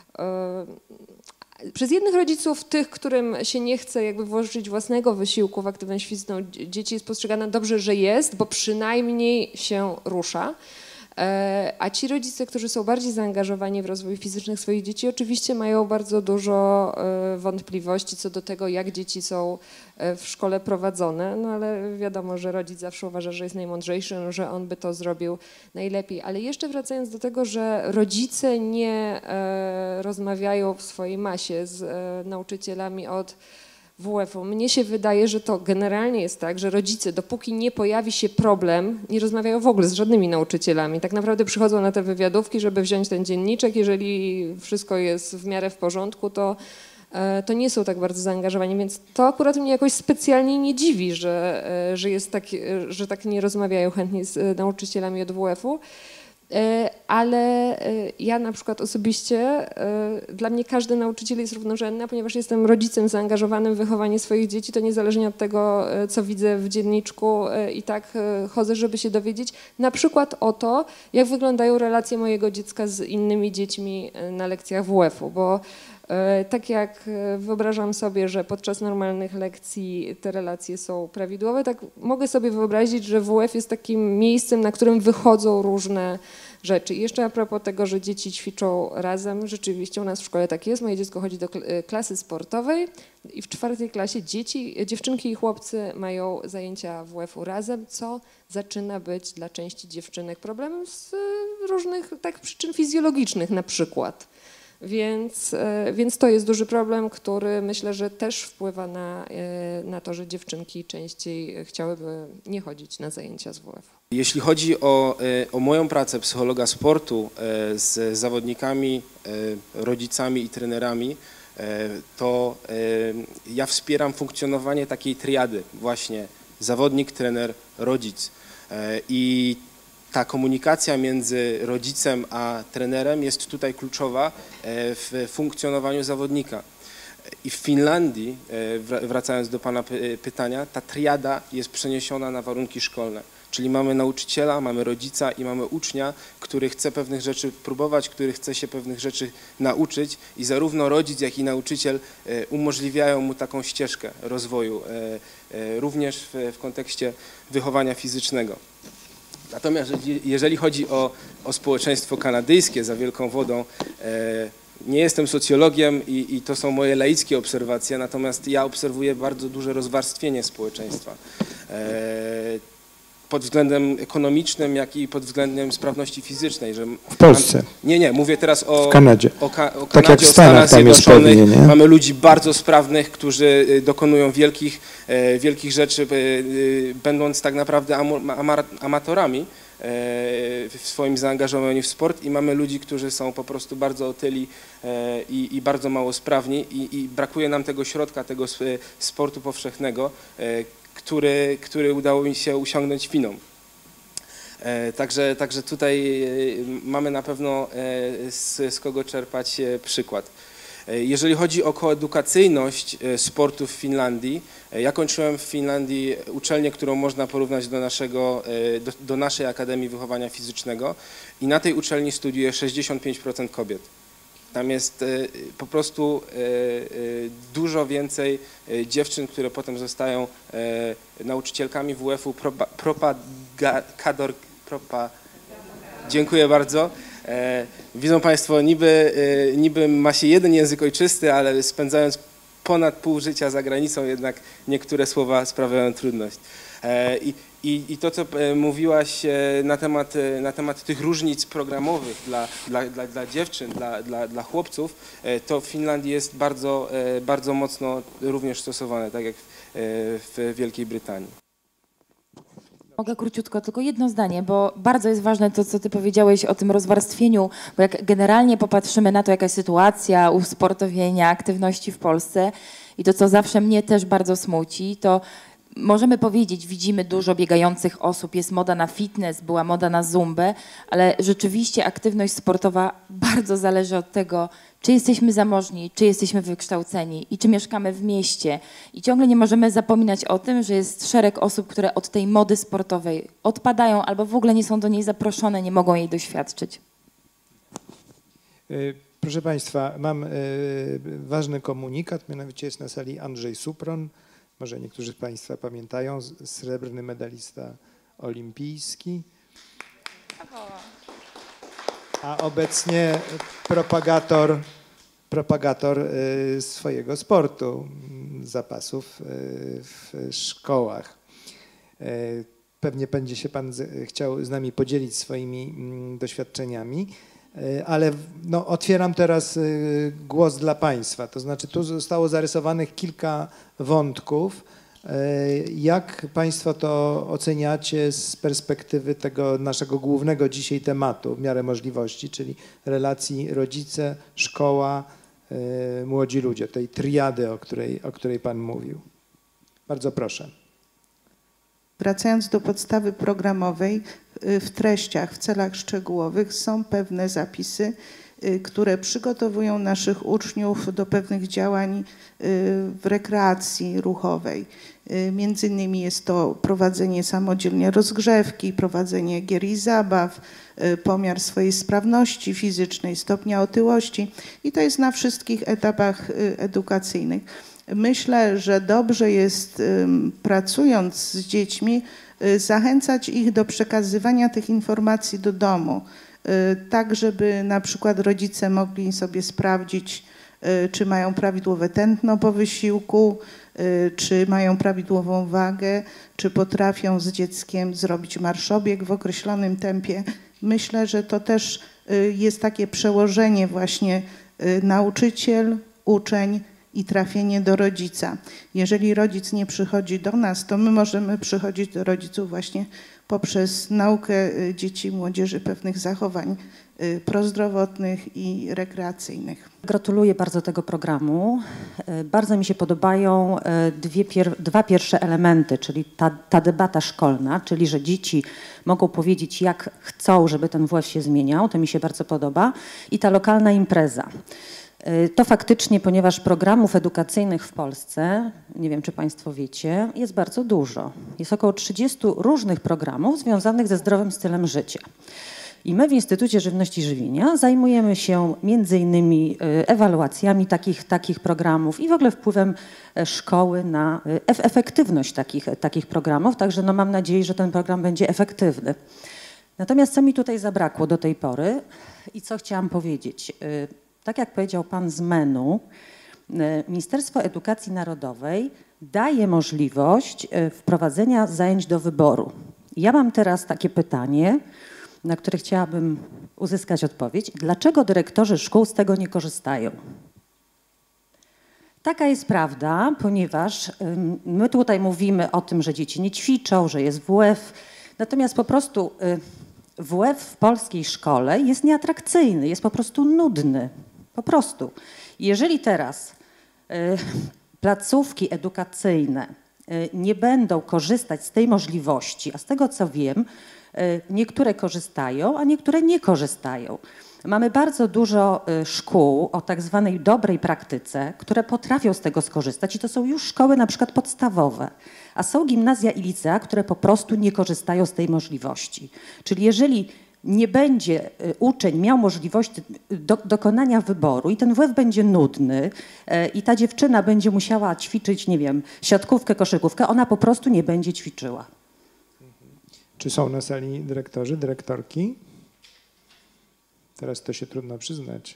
D: Przez jednych rodziców, tych, którym się nie chce jakby włożyć własnego wysiłku w aktywność fizyczną, dzieci jest postrzegana dobrze, że jest, bo przynajmniej się rusza. A ci rodzice, którzy są bardziej zaangażowani w rozwój fizyczny swoich dzieci, oczywiście mają bardzo dużo wątpliwości co do tego, jak dzieci są w szkole prowadzone, no ale wiadomo, że rodzic zawsze uważa, że jest najmądrzejszy, że on by to zrobił najlepiej. Ale jeszcze wracając do tego, że rodzice nie rozmawiają w swojej masie z nauczycielami od WF-u. Mnie się wydaje, że to generalnie jest tak, że rodzice, dopóki nie pojawi się problem, nie rozmawiają w ogóle z żadnymi nauczycielami. Tak naprawdę przychodzą na te wywiadówki, żeby wziąć ten dzienniczek. Jeżeli wszystko jest w miarę w porządku, to nie są tak bardzo zaangażowani, więc to akurat mnie jakoś specjalnie nie dziwi, że tak nie rozmawiają chętnie z nauczycielami od WF-u. Ale ja na przykład osobiście, dla mnie każdy nauczyciel jest równorzędny, ponieważ jestem rodzicem zaangażowanym w wychowanie swoich dzieci, to niezależnie od tego, co widzę w dzienniczku i tak chodzę, żeby się dowiedzieć na przykład o to, jak wyglądają relacje mojego dziecka z innymi dziećmi na lekcjach WF-u, bo tak jak wyobrażam sobie, że podczas normalnych lekcji te relacje są prawidłowe, tak mogę sobie wyobrazić, że WF jest takim miejscem, na którym wychodzą różne rzeczy. I jeszcze a propos tego, że dzieci ćwiczą razem, rzeczywiście u nas w szkole tak jest. Moje dziecko chodzi do klasy sportowej i w 4. klasie dziewczynki i chłopcy mają zajęcia WF-u razem, co zaczyna być dla części dziewczynek problemem z różnych przyczyn fizjologicznych na przykład. Więc to jest duży problem, który myślę, że też wpływa na to, że dziewczynki częściej chciałyby nie chodzić na zajęcia z WF-u.
E: Jeśli chodzi o moją pracę psychologa sportu z zawodnikami, rodzicami i trenerami, to ja wspieram funkcjonowanie takiej triady właśnie zawodnik, trener, rodzic. I ta komunikacja między rodzicem a trenerem jest tutaj kluczowa w funkcjonowaniu zawodnika. I w Finlandii, wracając do pana pytania, ta triada jest przeniesiona na warunki szkolne. Czyli mamy nauczyciela, mamy rodzica i mamy ucznia, który chce pewnych rzeczy próbować, który chce się pewnych rzeczy nauczyć i zarówno rodzic, jak i nauczyciel umożliwiają mu taką ścieżkę rozwoju, również w kontekście wychowania fizycznego. Natomiast jeżeli chodzi o społeczeństwo kanadyjskie za wielką wodą, nie jestem socjologiem i to są moje laickie obserwacje, natomiast ja obserwuję bardzo duże rozwarstwienie społeczeństwa. Pod względem ekonomicznym, jak i pod względem sprawności fizycznej. Że
A: w Polsce?
E: Nie, mówię teraz o
A: Kanadzie.
E: O Kanadzie,
A: tak jak w
E: Stanach Zjednoczonych.
A: Pewnie, nie?
E: Mamy ludzi bardzo sprawnych, którzy dokonują wielkich rzeczy, będąc tak naprawdę amatorami w swoim zaangażowaniu w sport i mamy ludzi, którzy są po prostu bardzo otyli i bardzo mało sprawni i brakuje nam tego środka, tego sportu powszechnego, który udało mi się osiągnąć Finom. Także tutaj mamy na pewno z kogo czerpać przykład. Jeżeli chodzi o koedukacyjność sportu w Finlandii, ja kończyłem w Finlandii uczelnię, którą można porównać do naszej Akademii Wychowania Fizycznego i na tej uczelni studiuje 65% kobiet. Tam jest po prostu dużo więcej dziewczyn, które potem zostają nauczycielkami WF-u, dziękuję bardzo. Widzą Państwo, niby ma się jeden język ojczysty, ale spędzając ponad pół życia za granicą, jednak niektóre słowa sprawiają trudność. I to, co mówiłaś na temat tych różnic programowych dla dziewczyn, dla chłopców, to w Finlandii jest bardzo mocno również stosowane, tak jak w Wielkiej Brytanii.
B: Mogę króciutko, tylko jedno zdanie, bo bardzo jest ważne to, co ty powiedziałeś o tym rozwarstwieniu, bo jak generalnie popatrzymy na to, jaka jest sytuacja usportowienia, aktywności w Polsce i to, co zawsze mnie też bardzo smuci, to możemy powiedzieć, widzimy dużo biegających osób, jest moda na fitness, była moda na zumbę, ale rzeczywiście aktywność sportowa bardzo zależy od tego, czy jesteśmy zamożni, czy jesteśmy wykształceni i czy mieszkamy w mieście. I ciągle nie możemy zapominać o tym, że jest szereg osób, które od tej mody sportowej odpadają albo w ogóle nie są do niej zaproszone, nie mogą jej doświadczyć.
A: Proszę Państwa, mam ważny komunikat, mianowicie jest na sali Andrzej Supron. Może niektórzy z Państwa pamiętają, srebrny medalista olimpijski, a obecnie propagator swojego sportu, zapasów w szkołach. Pewnie będzie się Pan chciał z nami podzielić swoimi doświadczeniami, ale no, otwieram teraz głos dla Państwa. To znaczy tu zostało zarysowanych kilka wątków. Jak Państwo to oceniacie z perspektywy tego naszego głównego dzisiaj tematu w miarę możliwości, czyli relacji rodzice, szkoła, młodzi ludzie, tej triady, o której Pan mówił. Bardzo proszę.
F: Wracając do podstawy programowej, w treściach, w celach szczegółowych są pewne zapisy, które przygotowują naszych uczniów do pewnych działań w rekreacji ruchowej. Między innymi jest to prowadzenie samodzielnie rozgrzewki, prowadzenie gier i zabaw, pomiar swojej sprawności fizycznej, stopnia otyłości i to jest na wszystkich etapach edukacyjnych. Myślę, że dobrze jest, pracując z dziećmi, zachęcać ich do przekazywania tych informacji do domu, tak żeby na przykład rodzice mogli sobie sprawdzić, czy mają prawidłowe tętno po wysiłku, czy mają prawidłową wagę, czy potrafią z dzieckiem zrobić marszobieg w określonym tempie. Myślę, że to też jest takie przełożenie właśnie nauczyciel, uczeń i trafienie do rodzica. Jeżeli rodzic nie przychodzi do nas, to my możemy przychodzić do rodziców właśnie poprzez naukę dzieci i młodzieży pewnych zachowań prozdrowotnych i rekreacyjnych.
G: Gratuluję bardzo tego programu. Bardzo mi się podobają dwa pierwsze elementy, czyli ta debata szkolna, czyli że dzieci mogą powiedzieć, jak chcą, żeby ten WF się zmieniał, to mi się bardzo podoba, i ta lokalna impreza. To faktycznie, ponieważ programów edukacyjnych w Polsce, nie wiem czy Państwo wiecie, jest bardzo dużo. Jest około 30 różnych programów związanych ze zdrowym stylem życia. I my w Instytucie Żywności i Żywienia zajmujemy się między innymi ewaluacjami takich programów i w ogóle wpływem szkoły na efektywność takich programów, także no mam nadzieję, że ten program będzie efektywny. Natomiast co mi tutaj zabrakło do tej pory i co chciałam powiedzieć? Tak jak powiedział Pan z MEN-u, Ministerstwo Edukacji Narodowej daje możliwość wprowadzenia zajęć do wyboru. Ja mam teraz takie pytanie, na które chciałabym uzyskać odpowiedź. Dlaczego dyrektorzy szkół z tego nie korzystają? Taka jest prawda, ponieważ my tutaj mówimy o tym, że dzieci nie ćwiczą, że jest WF, natomiast po prostu WF w polskiej szkole jest nieatrakcyjny, jest po prostu nudny. Po prostu. Jeżeli teraz placówki edukacyjne nie będą korzystać z tej możliwości, a z tego co wiem, niektóre korzystają, a niektóre nie korzystają. Mamy bardzo dużo szkół o tak zwanej dobrej praktyce, które potrafią z tego skorzystać i to są już szkoły na przykład podstawowe, a są gimnazja i licea, które po prostu nie korzystają z tej możliwości. Czyli jeżeli nie będzie uczeń miał możliwości dokonania wyboru i ten WF będzie nudny i ta dziewczyna będzie musiała ćwiczyć, nie wiem, siatkówkę, koszykówkę, ona po prostu nie będzie ćwiczyła.
A: Czy są na sali dyrektorzy, dyrektorki? Teraz to się trudno przyznać.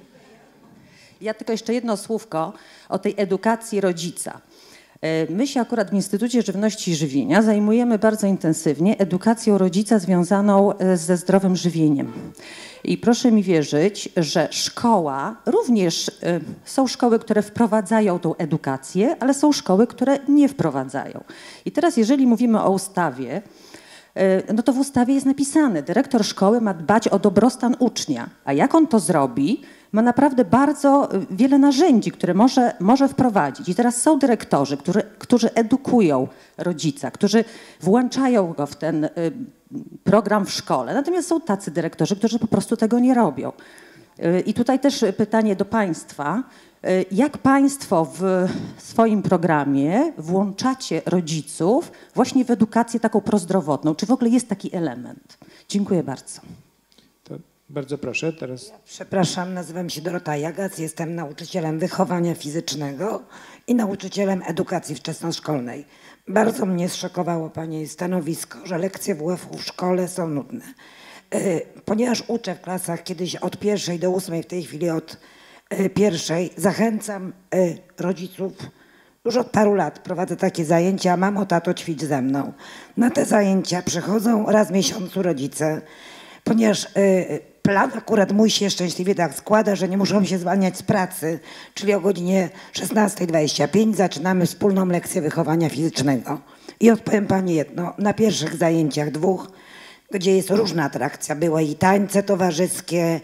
G: Ja tylko jeszcze jedno słówko o tej edukacji rodzica. My się akurat w Instytucie Żywności i Żywienia zajmujemy bardzo intensywnie edukacją rodzica związaną ze zdrowym żywieniem. I proszę mi wierzyć, że szkoła, również są szkoły, które wprowadzają tą edukację, ale są szkoły, które nie wprowadzają. I teraz jeżeli mówimy o ustawie, no to w ustawie jest napisane, dyrektor szkoły ma dbać o dobrostan ucznia. A jak on to zrobi? Ma naprawdę bardzo wiele narzędzi, które może wprowadzić. I teraz są dyrektorzy, którzy edukują rodzica, którzy włączają go w ten program w szkole. Natomiast są tacy dyrektorzy, którzy po prostu tego nie robią. I tutaj też pytanie do państwa. Jak państwo w swoim programie włączacie rodziców właśnie w edukację taką prozdrowotną? Czy w ogóle jest taki element? Dziękuję bardzo.
A: To bardzo proszę, teraz...
H: Przepraszam, nazywam się Dorota Jagac, jestem nauczycielem wychowania fizycznego i nauczycielem edukacji wczesnoszkolnej. Bardzo mnie zszokowało Pani stanowisko, że lekcje WF-u w szkole są nudne. Ponieważ uczę w klasach kiedyś od 1. do 8, w tej chwili od 1, zachęcam rodziców, już od paru lat prowadzę takie zajęcia, mamo, tato, ćwicz ze mną. Na te zajęcia przychodzą raz w miesiącu rodzice, ponieważ plan akurat mój się szczęśliwie tak składa, że nie muszą się zwalniać z pracy, czyli o godzinie 16:25 zaczynamy wspólną lekcję wychowania fizycznego. I odpowiem Pani jedno, na pierwszych zajęciach 2, gdzie jest różna atrakcja, były i tańce towarzyskie,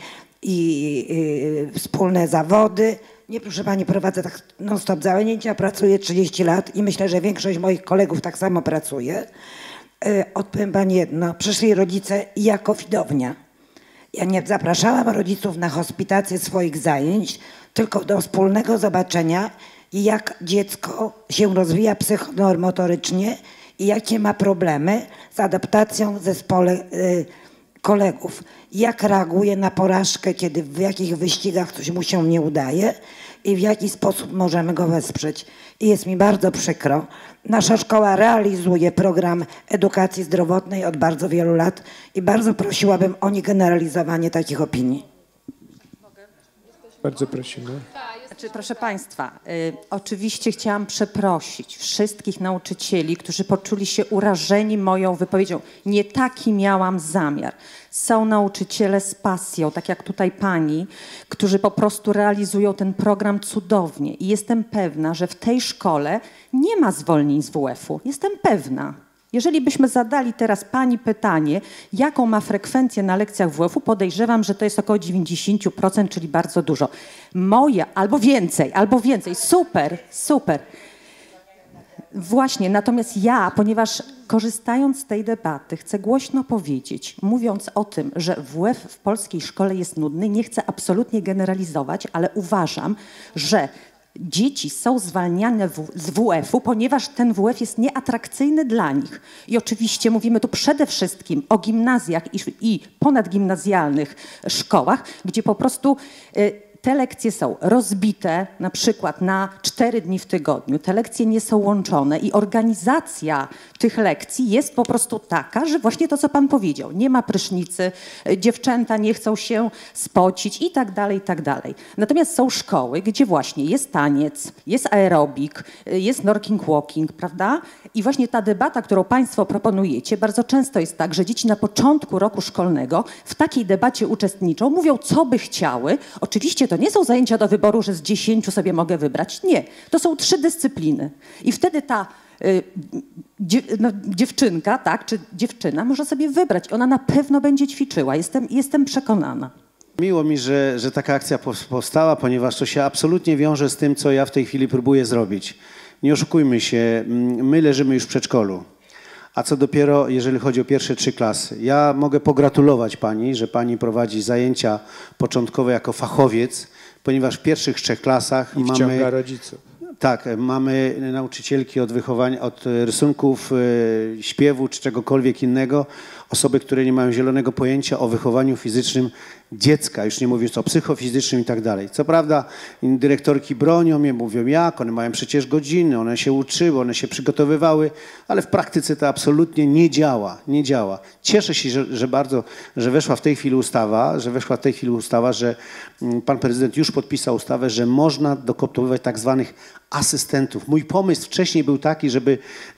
H: i wspólne zawody. Nie, proszę Pani, prowadzę tak non-stop zajęcia, pracuję 30 lat i myślę, że większość moich kolegów tak samo pracuje. Odpowiem Pani jedno, przyszli rodzice jako widownia. Ja nie zapraszałam rodziców na hospitację swoich zajęć, tylko do wspólnego zobaczenia, jak dziecko się rozwija psychomotorycznie i jakie ma problemy z adaptacją w zespole kolegów. Jak reaguje na porażkę, kiedy w jakich wyścigach coś mu się nie udaje i w jaki sposób możemy go wesprzeć. I jest mi bardzo przykro. Nasza szkoła realizuje program edukacji zdrowotnej od bardzo wielu lat i bardzo prosiłabym o niegeneralizowanie takich opinii.
A: Bardzo prosimy.
G: Znaczy, proszę Państwa, oczywiście chciałam przeprosić wszystkich nauczycieli, którzy poczuli się urażeni moją wypowiedzią. Nie taki miałam zamiar. Są nauczyciele z pasją, tak jak tutaj pani, którzy po prostu realizują ten program cudownie. I jestem pewna, że w tej szkole nie ma zwolnień z WF-u. Jestem pewna. Jeżeli byśmy zadali teraz pani pytanie, jaką ma frekwencję na lekcjach WF-u, podejrzewam, że to jest około 90%, czyli bardzo dużo. Moja, albo więcej, super, super. Właśnie, natomiast ja, ponieważ korzystając z tej debaty, chcę głośno powiedzieć, mówiąc o tym, że WF w polskiej szkole jest nudny, nie chcę absolutnie generalizować, ale uważam, że dzieci są zwalniane z WF-u, ponieważ ten WF jest nieatrakcyjny dla nich. I oczywiście mówimy tu przede wszystkim o gimnazjach i ponadgimnazjalnych szkołach, gdzie po prostu te lekcje są rozbite na przykład na 4 dni w tygodniu. Te lekcje nie są łączone i organizacja tych lekcji jest po prostu taka, że właśnie to, co pan powiedział. Nie ma prysznicy, dziewczęta nie chcą się spocić i tak dalej, i tak dalej. Natomiast są szkoły, gdzie właśnie jest taniec, jest aerobik, jest norking walking, prawda? I właśnie ta debata, którą państwo proponujecie, bardzo często jest tak, że dzieci na początku roku szkolnego w takiej debacie uczestniczą, mówią, co by chciały. Oczywiście to nie są zajęcia do wyboru, że z 10 sobie mogę wybrać. Nie, to są 3 dyscypliny. I wtedy ta dziewczynka, tak, czy dziewczyna może sobie wybrać. Ona na pewno będzie ćwiczyła. Jestem przekonana.
I: Miło mi, że taka akcja powstała, ponieważ to się absolutnie wiąże z tym, co ja w tej chwili próbuję zrobić. Nie oszukujmy się, my leżymy już w przedszkolu. A co dopiero, jeżeli chodzi o pierwsze 3 klasy. Ja mogę pogratulować pani, że pani prowadzi zajęcia początkowe jako fachowiec, ponieważ w pierwszych 3 klasach
A: I wciąga rodziców.
I: Tak, mamy nauczycielki od wychowania, od rysunków, śpiewu czy czegokolwiek innego, osoby, które nie mają zielonego pojęcia o wychowaniu fizycznym dziecka, już nie mówiąc o psychofizycznym i tak dalej. Co prawda dyrektorki bronią mnie, mówią jak, one mają przecież godziny, one się uczyły, one się przygotowywały, ale w praktyce to absolutnie nie działa. Cieszę się, że bardzo, że weszła w tej chwili ustawa, że pan prezydent już podpisał ustawę, że można dokoptowywać tak zwanych asystentów. Mój pomysł wcześniej był taki, żeby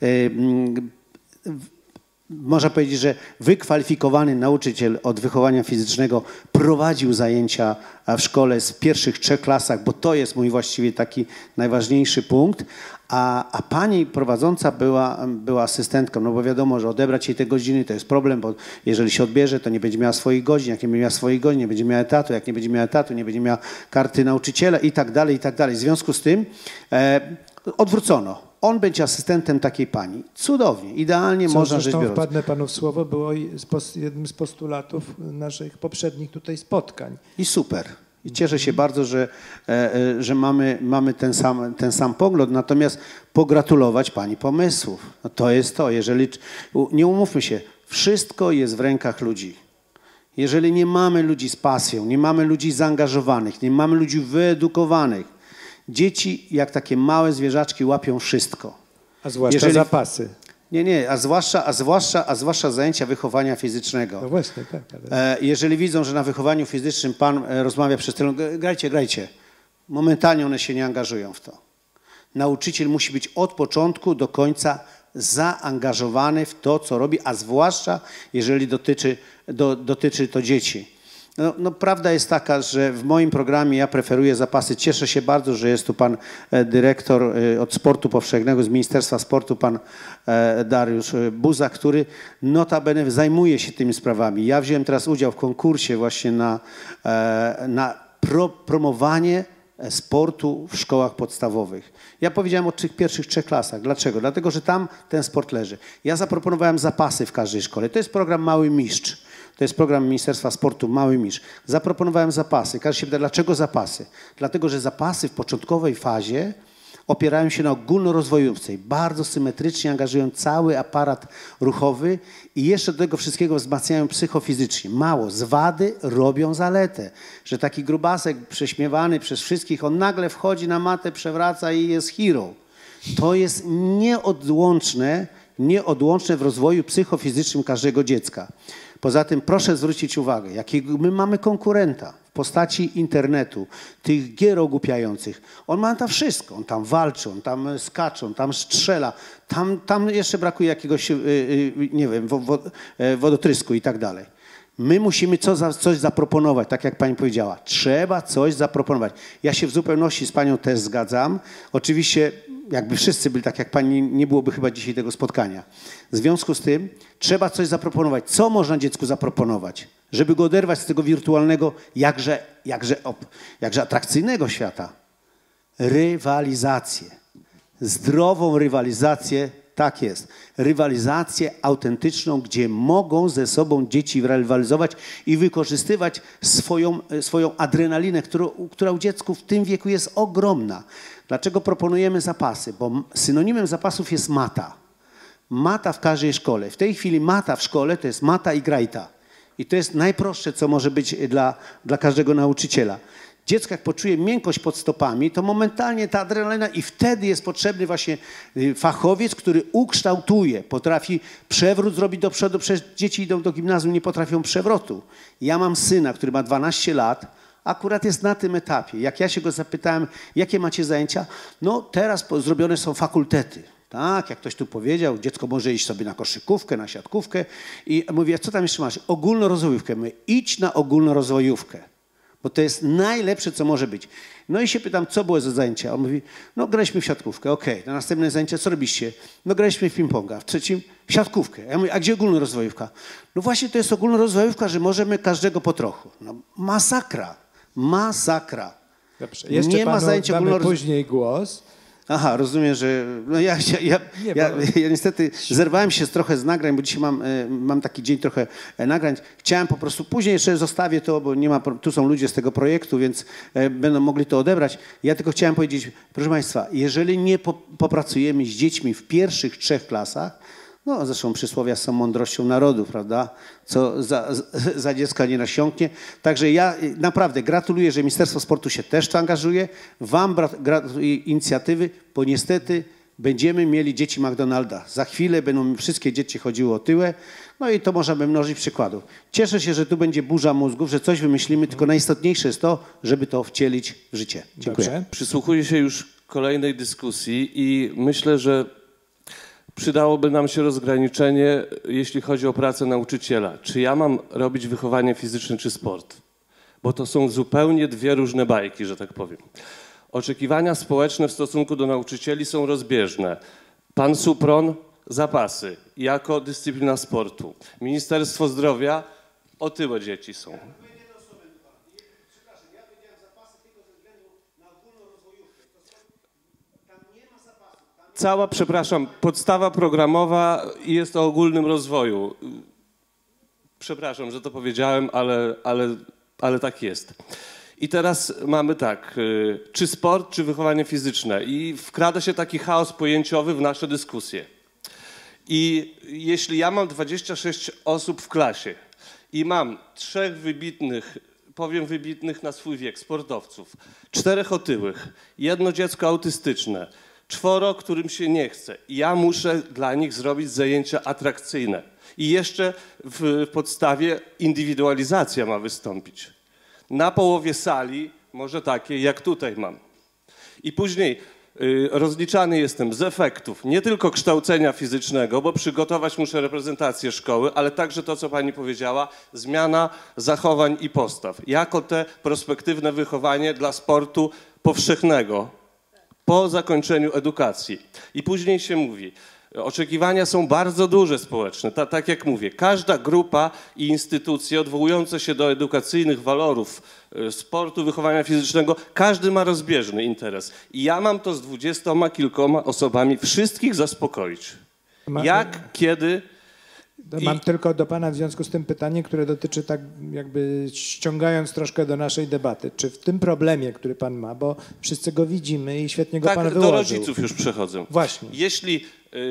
I: można powiedzieć, że wykwalifikowany nauczyciel od wychowania fizycznego prowadził zajęcia w szkole z pierwszych 3 klasach, bo to jest mój właściwie taki najważniejszy punkt, a pani prowadząca była asystentką, no bo wiadomo, że odebrać jej te godziny to jest problem, bo jeżeli się odbierze, to nie będzie miała swoich godzin, jak nie będzie miała swoich godzin, nie będzie miała etatu, jak nie będzie miała etatu, nie będzie miała karty nauczyciela i tak dalej, i tak dalej. W związku z tym odwrócono. On będzie asystentem takiej pani. Cudownie, idealnie można rzecz biorąc.
A: Wpadnę panu w słowo, było jednym z postulatów naszych poprzednich tutaj spotkań.
I: I super. I cieszę się bardzo, że mamy ten sam pogląd. Natomiast pogratulować pani pomysłów. No to jest to. Jeżeli, nie umówmy się, wszystko jest w rękach ludzi. Jeżeli nie mamy ludzi z pasją, nie mamy ludzi zaangażowanych, nie mamy ludzi wyedukowanych, dzieci jak takie małe zwierzaczki łapią wszystko.
A: A zwłaszcza zapasy.
I: Nie, a zwłaszcza zajęcia wychowania fizycznego.
A: No właśnie, tak. Ale...
I: Jeżeli widzą, że na wychowaniu fizycznym pan rozmawia przez telefon, grajcie. Momentalnie one się nie angażują w to. Nauczyciel musi być od początku do końca zaangażowany w to, co robi, a zwłaszcza jeżeli dotyczy to dzieci. No, prawda jest taka, że w moim programie ja preferuję zapasy. Cieszę się bardzo, że jest tu pan dyrektor od sportu powszechnego z Ministerstwa Sportu, pan Dariusz Buza, który notabene zajmuje się tymi sprawami. Ja wziąłem teraz udział w konkursie właśnie na promowanie sportu w szkołach podstawowych. Ja powiedziałem o tych pierwszych 3 klasach. Dlaczego? Dlatego, że tam ten sport leży. Ja zaproponowałem zapasy w każdej szkole. To jest program Mały Mistrz. To jest program Ministerstwa Sportu Mały Mistrz. Zaproponowałem zapasy. Każdy się pyta, dlaczego zapasy? Dlatego, że zapasy w początkowej fazie opierają się na ogólnorozwojówce i bardzo symetrycznie angażują cały aparat ruchowy i jeszcze do tego wszystkiego wzmacniają psychofizycznie. Mało, z wady robią zaletę, że taki grubasek prześmiewany przez wszystkich, on nagle wchodzi na matę, przewraca i jest hero. To jest nieodłączne w rozwoju psychofizycznym każdego dziecka. Poza tym proszę zwrócić uwagę, jakiego my mamy konkurenta w postaci internetu, tych gier ogłupiających. On ma tam wszystko, on tam walczy, on tam skacze, on tam strzela, tam jeszcze brakuje jakiegoś, nie wiem, wodotrysku i tak dalej. My musimy coś zaproponować, tak jak pani powiedziała. Trzeba coś zaproponować. Ja się w zupełności z panią też zgadzam. Oczywiście jakby wszyscy byli tak jak pani, nie byłoby chyba dzisiaj tego spotkania. W związku z tym trzeba coś zaproponować. Co można dziecku zaproponować, żeby go oderwać z tego wirtualnego, jakże atrakcyjnego świata? Rywalizację. Zdrową rywalizację, tak jest. Rywalizację autentyczną, gdzie mogą ze sobą dzieci rywalizować i wykorzystywać swoją adrenalinę, która u dziecku w tym wieku jest ogromna. Dlaczego proponujemy zapasy? Bo synonimem zapasów jest mata. Mata w każdej szkole. W tej chwili mata w szkole to jest mata i grajta. I to jest najprostsze, co może być dla każdego nauczyciela. Dziecko jak poczuje miękkość pod stopami, to momentalnie ta adrenalina i wtedy jest potrzebny właśnie fachowiec, który ukształtuje, potrafi przewrót zrobić do przodu. Przecież dzieci idą do gimnazjum, nie potrafią przewrotu. Ja mam syna, który ma 12 lat, akurat jest na tym etapie. Jak ja się go zapytałem, jakie macie zajęcia? No teraz zrobione są fakultety. Tak, jak ktoś tu powiedział, dziecko może iść sobie na koszykówkę, na siatkówkę i mówię, co tam jeszcze masz? Ogólnorozwojówkę. Mówię, idź na ogólnorozwojówkę, bo to jest najlepsze, co może być. No i się pytam, co było za zajęcia? On mówi, no graliśmy w siatkówkę, okej. Na następne zajęcie, co robiliście? No graliśmy w ping-ponga, w trzecim siatkówkę. Ja mówię, a gdzie ogólnorozwojówka? No właśnie to jest ogólnorozwojówka, że możemy każdego po trochu. No, masakra.
A: Dobrze. Jeszcze nie ma zajęcia później głos.
I: Aha, rozumiem, że no ja niestety zerwałem się trochę z nagrań, bo dzisiaj mam taki dzień trochę nagrań. Chciałem po prostu, później jeszcze zostawię to, bo nie ma, tu są ludzie z tego projektu, więc będą mogli to odebrać. Ja tylko chciałem powiedzieć, proszę Państwa, jeżeli nie popracujemy z dziećmi w pierwszych 3 klasach, no zresztą przysłowia są mądrością narodu, prawda? Co za dziecka nie nasiąknie. Także ja naprawdę gratuluję, że Ministerstwo Sportu się też tu angażuje. Wam gratuluję inicjatywy, bo niestety będziemy mieli dzieci McDonalda. Za chwilę będą wszystkie dzieci chodziły otyłe, no i to możemy mnożyć przykładów. Cieszę się, że tu będzie burza mózgów, że coś wymyślimy, tylko najistotniejsze jest to, żeby to wcielić w życie. Dziękuję.
A: Dobrze.
J: Przysłuchuję się już kolejnej dyskusji i myślę, że przydałoby nam się rozgraniczenie, jeśli chodzi o pracę nauczyciela. Czy ja mam robić wychowanie fizyczne czy sport? Bo to są zupełnie 2 różne bajki, że tak powiem. Oczekiwania społeczne w stosunku do nauczycieli są rozbieżne. Pan Supron – zapasy jako dyscyplina sportu. Ministerstwo Zdrowia – otyłe dzieci są. Cała, przepraszam, podstawa programowa jest o ogólnym rozwoju. Przepraszam, że to powiedziałem, ale tak jest. I teraz mamy tak, czy sport, czy wychowanie fizyczne. I wkrada się taki chaos pojęciowy w nasze dyskusje. I jeśli ja mam 26 osób w klasie i mam 3 wybitnych, powiem wybitnych na swój wiek, sportowców, 4 otyłych, 1 dziecko autystyczne, 4, którym się nie chce. Ja muszę dla nich zrobić zajęcia atrakcyjne. I jeszcze w podstawie indywidualizacja ma wystąpić. Na połowie sali, może takiej jak tutaj mam. I później rozliczany jestem z efektów nie tylko kształcenia fizycznego, bo przygotować muszę reprezentację szkoły, ale także to, co pani powiedziała, zmiana zachowań i postaw. Jako te perspektywne wychowanie dla sportu powszechnego po zakończeniu edukacji. I później się mówi, oczekiwania są bardzo duże społeczne. Tak jak mówię, każda grupa i instytucje odwołujące się do edukacyjnych walorów sportu, wychowania fizycznego, każdy ma rozbieżny interes. I ja mam to z 20 kilkoma osobami wszystkich zaspokoić. Jak, kiedy...
A: Mam tylko do pana w związku z tym pytanie, które dotyczy tak jakby ściągając troszkę do naszej debaty. Czy w tym problemie, który pan ma, bo wszyscy go widzimy i świetnie go pan wyłożył.
J: Do rodziców już przechodzę.
A: Właśnie.
J: Jeśli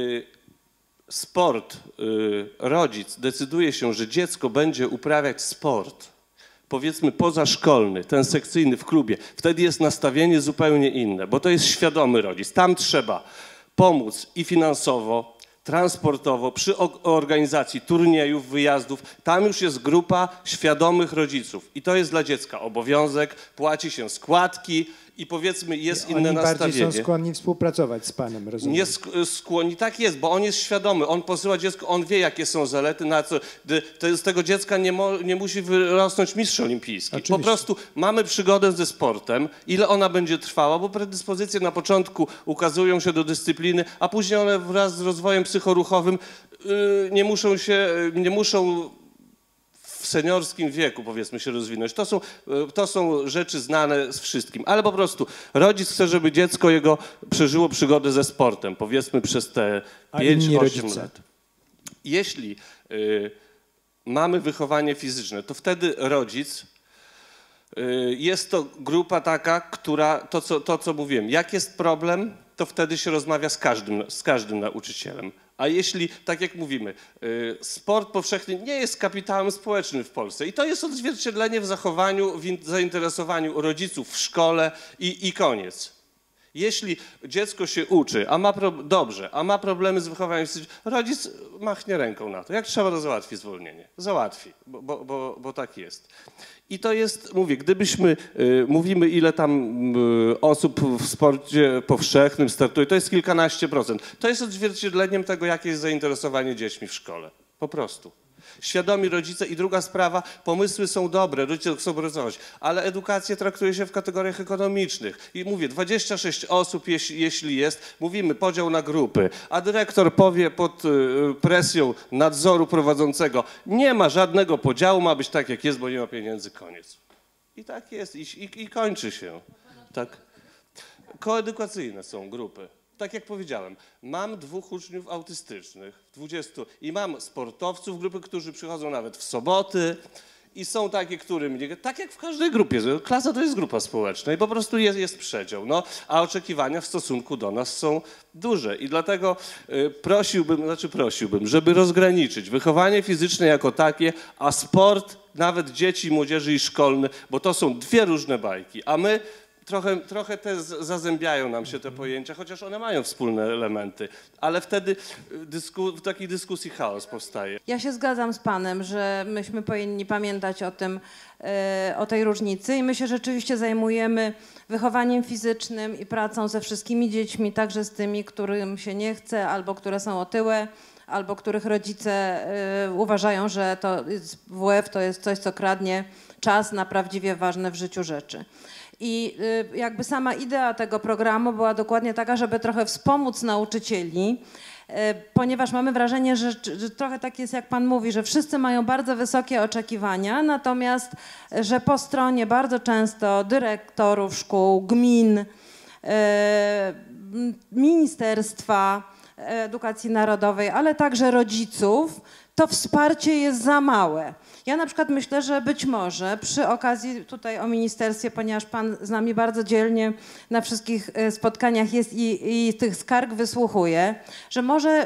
J: rodzic decyduje się, że dziecko będzie uprawiać sport, powiedzmy pozaszkolny, ten sekcyjny w klubie, wtedy jest nastawienie zupełnie inne, bo to jest świadomy rodzic. Tam trzeba pomóc i finansowo, transportowo, przy organizacji turniejów, wyjazdów, tam już jest grupa świadomych rodziców i to jest dla dziecka obowiązek, płaci się składki i powiedzmy jest inne nastawienie.
A: Oni bardziej są skłonni współpracować z panem, rozumiem?
J: Nie skłonni, tak jest, bo on jest świadomy, on posyła dziecko, on wie jakie są zalety, na co, z tego dziecka nie musi wyrosnąć mistrz olimpijski.
A: Oczywiście.
J: Po prostu mamy przygodę ze sportem, ile ona będzie trwała, bo predyspozycje na początku ukazują się do dyscypliny, a później one wraz z rozwojem psychoruchowym nie muszą w seniorskim wieku, powiedzmy, się rozwinąć. To są rzeczy znane z wszystkim, ale po prostu rodzic chce, żeby dziecko jego przeżyło przygodę ze sportem, powiedzmy przez te 5-8 lat. Jeśli mamy wychowanie fizyczne, to wtedy rodzic, jest to grupa taka, która, to co mówiłem, jak jest problem, to wtedy się rozmawia z każdym nauczycielem. A jeśli, tak jak mówimy, sport powszechny nie jest kapitałem społecznym w Polsce i to jest odzwierciedlenie w zachowaniu, w zainteresowaniu rodziców w szkole i koniec. Jeśli dziecko się uczy, a ma problemy z wychowaniem, rodzic machnie ręką na to. Jak trzeba, to załatwi zwolnienie. Załatwi, bo tak jest. I to jest, mówię, gdybyśmy, mówimy ile tam osób w sporcie powszechnym startuje, to jest kilkanaście procent. To jest odzwierciedleniem tego, jakie jest zainteresowanie dziećmi w szkole. Po prostu. Świadomi rodzice i druga sprawa, pomysły są dobre, rodzice chcą pracować, ale edukację traktuje się w kategoriach ekonomicznych. I mówię, 26 osób, jeśli jest, mówimy podział na grupy, a dyrektor powie pod presją nadzoru prowadzącego, nie ma żadnego podziału, ma być tak jak jest, bo nie ma pieniędzy, koniec. I tak jest i kończy się. Tak. Koedukacyjne są grupy. Tak jak powiedziałem, mam 2 uczniów autystycznych, 20 i mam sportowców, grupy, którzy przychodzą nawet w soboty i są takie, którym nie, tak jak w każdej grupie, klasa to jest grupa społeczna i po prostu jest przedział, no, a oczekiwania w stosunku do nas są duże i dlatego prosiłbym, żeby rozgraniczyć wychowanie fizyczne jako takie, a sport, nawet dzieci, młodzieży i szkolny, bo to są 2 różne bajki, a my trochę te zazębiają nam się te pojęcia, chociaż one mają wspólne elementy, ale wtedy w takiej dyskusji chaos powstaje.
C: Ja się zgadzam z panem, że myśmy powinni pamiętać o tym, o tej różnicy i my się rzeczywiście zajmujemy wychowaniem fizycznym i pracą ze wszystkimi dziećmi, także z tymi, którym się nie chce albo które są otyłe, albo których rodzice uważają, że to WF to jest coś, co kradnie czas na prawdziwie ważne w życiu rzeczy. I jakby sama idea tego programu była dokładnie taka, żeby trochę wspomóc nauczycieli, ponieważ mamy wrażenie, że trochę tak jest, jak pan mówi, że wszyscy mają bardzo wysokie oczekiwania, natomiast że po stronie bardzo często dyrektorów szkół, gmin, ministerstwa edukacji narodowej, ale także rodziców, to wsparcie jest za małe. Ja na przykład myślę, że być może przy okazji tutaj o ministerstwie, ponieważ pan z nami bardzo dzielnie na wszystkich spotkaniach jest i tych skarg wysłuchuje, że może,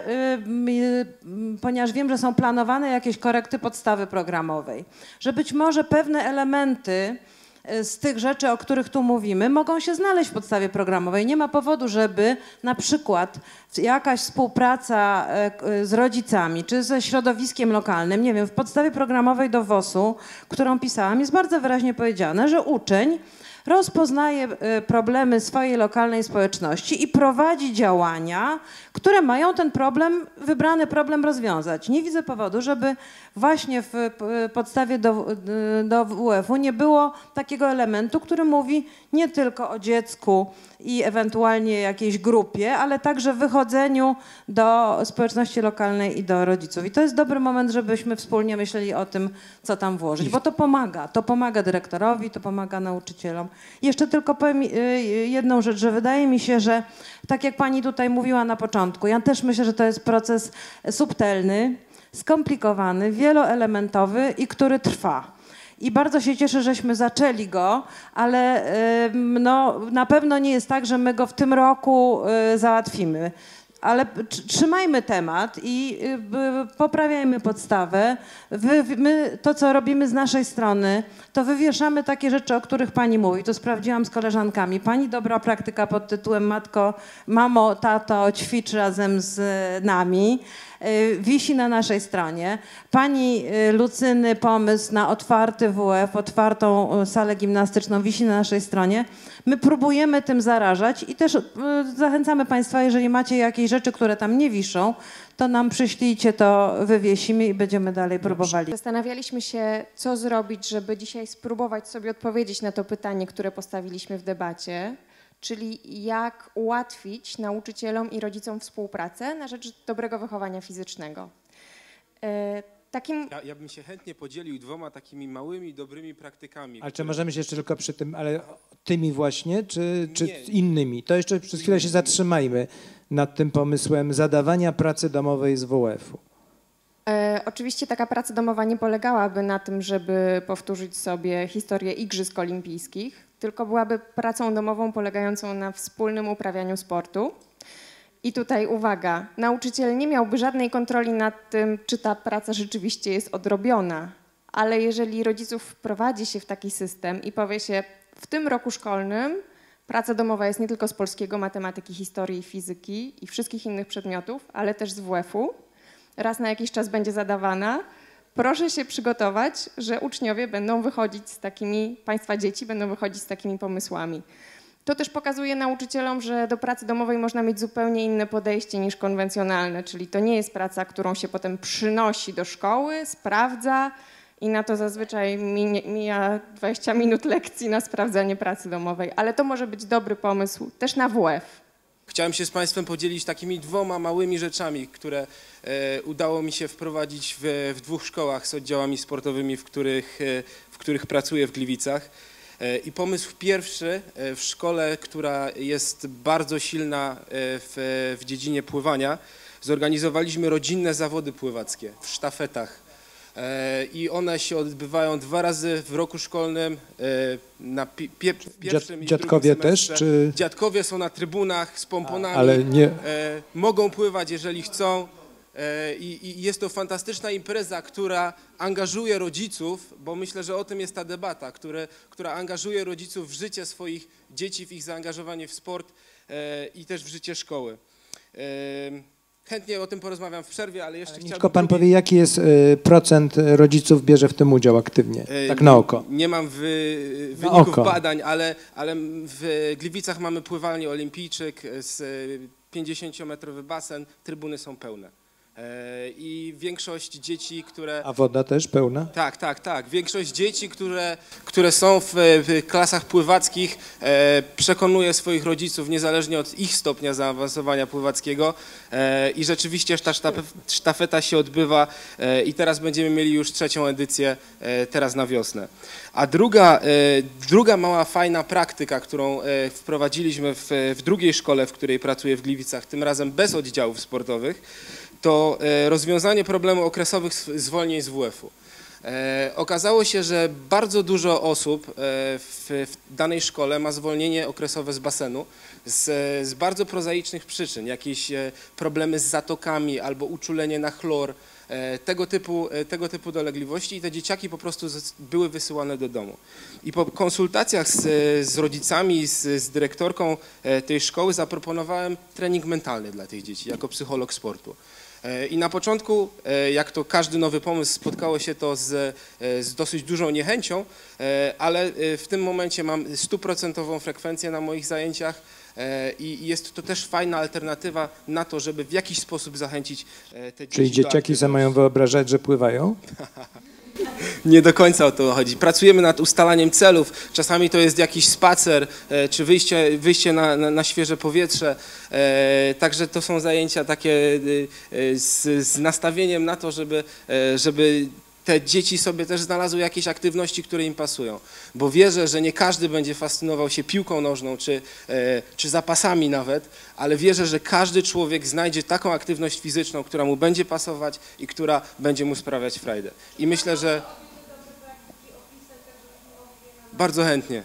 C: ponieważ wiem, że są planowane jakieś korekty podstawy programowej, że być może pewne elementy z tych rzeczy, o których tu mówimy, mogą się znaleźć w podstawie programowej. Nie ma powodu, żeby na przykład jakaś współpraca z rodzicami czy ze środowiskiem lokalnym, nie wiem, w podstawie programowej do WOS-u, którą pisałam, jest bardzo wyraźnie powiedziane, że uczeń rozpoznaje problemy swojej lokalnej społeczności i prowadzi działania, które mają ten problem, wybrany problem rozwiązać. Nie widzę powodu, żeby właśnie w podstawie do WF-u nie było takiego elementu, który mówi nie tylko o dziecku i ewentualnie jakiejś grupie, ale także wychodzeniu do społeczności lokalnej i do rodziców. I to jest dobry moment, żebyśmy wspólnie myśleli o tym, co tam włożyć, bo to pomaga. To pomaga dyrektorowi, to pomaga nauczycielom. Jeszcze tylko powiem jedną rzecz, że wydaje mi się, że tak jak pani tutaj mówiła na początku, ja też myślę, że to jest proces subtelny, skomplikowany, wieloelementowy i który trwa. I bardzo się cieszę, żeśmy zaczęli go, ale no, na pewno nie jest tak, że my go w tym roku załatwimy. Ale trzymajmy temat i poprawiajmy podstawę. My to, co robimy z naszej strony, to wywieszamy takie rzeczy, o których pani mówi. To sprawdziłam z koleżankami. Pani dobra praktyka pod tytułem Mamo, tato, ćwicz razem z nami. Wisi na naszej stronie. Pani Lucyny pomysł na otwarty WF, otwartą salę gimnastyczną wisi na naszej stronie. My próbujemy tym zarażać i też zachęcamy państwa, jeżeli macie jakieś rzeczy, które tam nie wiszą, to nam przyślijcie, to wywiesimy i będziemy dalej próbowali.
K: Zastanawialiśmy się, co zrobić, żeby dzisiaj spróbować sobie odpowiedzieć na to pytanie, które postawiliśmy w debacie, czyli jak ułatwić nauczycielom i rodzicom współpracę na rzecz dobrego wychowania fizycznego.
E: Ja bym się chętnie podzielił 2 takimi małymi, dobrymi praktykami.
A: Ale czy możemy się jeszcze tylko przy tym, ale tymi właśnie, czy innymi? To jeszcze przez chwilę się zatrzymajmy nad tym pomysłem zadawania pracy domowej z WF-u.
K: Oczywiście taka praca domowa nie polegałaby na tym, żeby powtórzyć sobie historię Igrzysk Olimpijskich, tylko byłaby pracą domową polegającą na wspólnym uprawianiu sportu. I tutaj uwaga, nauczyciel nie miałby żadnej kontroli nad tym, czy ta praca rzeczywiście jest odrobiona, ale jeżeli rodziców wprowadzi się w taki system i powie się, w tym roku szkolnym praca domowa jest nie tylko z polskiego, matematyki, historii, fizyki i wszystkich innych przedmiotów, ale też z WF-u, raz na jakiś czas będzie zadawana, proszę się przygotować, że uczniowie będą wychodzić z takimi, państwa dzieci będą wychodzić z takimi pomysłami. To też pokazuje nauczycielom, że do pracy domowej można mieć zupełnie inne podejście niż konwencjonalne, czyli to nie jest praca, którą się potem przynosi do szkoły, sprawdza i na to zazwyczaj mija 20 minut lekcji na sprawdzanie pracy domowej, ale to może być dobry pomysł też na WF.
E: Chciałem się z państwem podzielić takimi 2 małymi rzeczami, które udało mi się wprowadzić w 2 szkołach z oddziałami sportowymi, w których pracuję w Gliwicach. I pomysł pierwszy w szkole, która jest bardzo silna w dziedzinie pływania, zorganizowaliśmy rodzinne zawody pływackie w sztafetach. I one się odbywają 2 razy w roku szkolnym na pierwszym i
A: Dziadkowie
E: drugim
A: też? Czy...
E: Dziadkowie są na trybunach z pomponami,
A: ale nie...
E: mogą pływać, jeżeli chcą. I jest to fantastyczna impreza, która angażuje rodziców, bo myślę, że o tym jest ta debata, która angażuje rodziców w życie swoich dzieci, w ich zaangażowanie w sport i też w życie szkoły. Chętnie o tym porozmawiam w przerwie, ale jeszcze chciałbym...
A: Tylko pan powie, jaki jest procent rodziców bierze w tym udział aktywnie, tak na oko?
E: Nie mam wyników badań, ale w Gliwicach mamy pływalnię Olimpijczyk, z 50-metrowy basen, trybuny są pełne. I większość dzieci, które...
A: A woda też pełna?
E: Tak. Większość dzieci, które są w klasach pływackich, przekonuje swoich rodziców, niezależnie od ich stopnia zaawansowania pływackiego. I rzeczywiście ta sztafeta się odbywa i teraz będziemy mieli już 3. edycję, teraz na wiosnę. A druga mała fajna praktyka, którą wprowadziliśmy w drugiej szkole, w której pracuję w Gliwicach, tym razem bez oddziałów sportowych, to rozwiązanie problemu okresowych zwolnień z WF-u. Okazało się, że bardzo dużo osób w danej szkole ma zwolnienie okresowe z basenu z bardzo prozaicznych przyczyn, jakieś problemy z zatokami albo uczulenie na chlor, tego typu dolegliwości i te dzieciaki po prostu były wysyłane do domu. I po konsultacjach z rodzicami, z dyrektorką tej szkoły zaproponowałem trening mentalny dla tych dzieci jako psycholog sportu. I na początku, jak to każdy nowy pomysł, spotkało się to z dosyć dużą niechęcią, ale w tym momencie mam 100% frekwencję na moich zajęciach i jest to też fajna alternatywa na to, żeby w jakiś sposób zachęcić te dzieci.
A: Czyli dzieciaki sobie mają wyobrażać, że pływają?
E: Nie do końca o to chodzi. Pracujemy nad ustalaniem celów. Czasami to jest jakiś spacer, czy wyjście na świeże powietrze. Także to są zajęcia takie z nastawieniem na to, żeby te dzieci sobie też znalazły jakieś aktywności, które im pasują. Bo wierzę, że nie każdy będzie fascynował się piłką nożną, czy zapasami nawet, ale wierzę, że każdy człowiek znajdzie taką aktywność fizyczną, która mu będzie pasować i która będzie mu sprawiać frajdę. I myślę, że bardzo chętnie.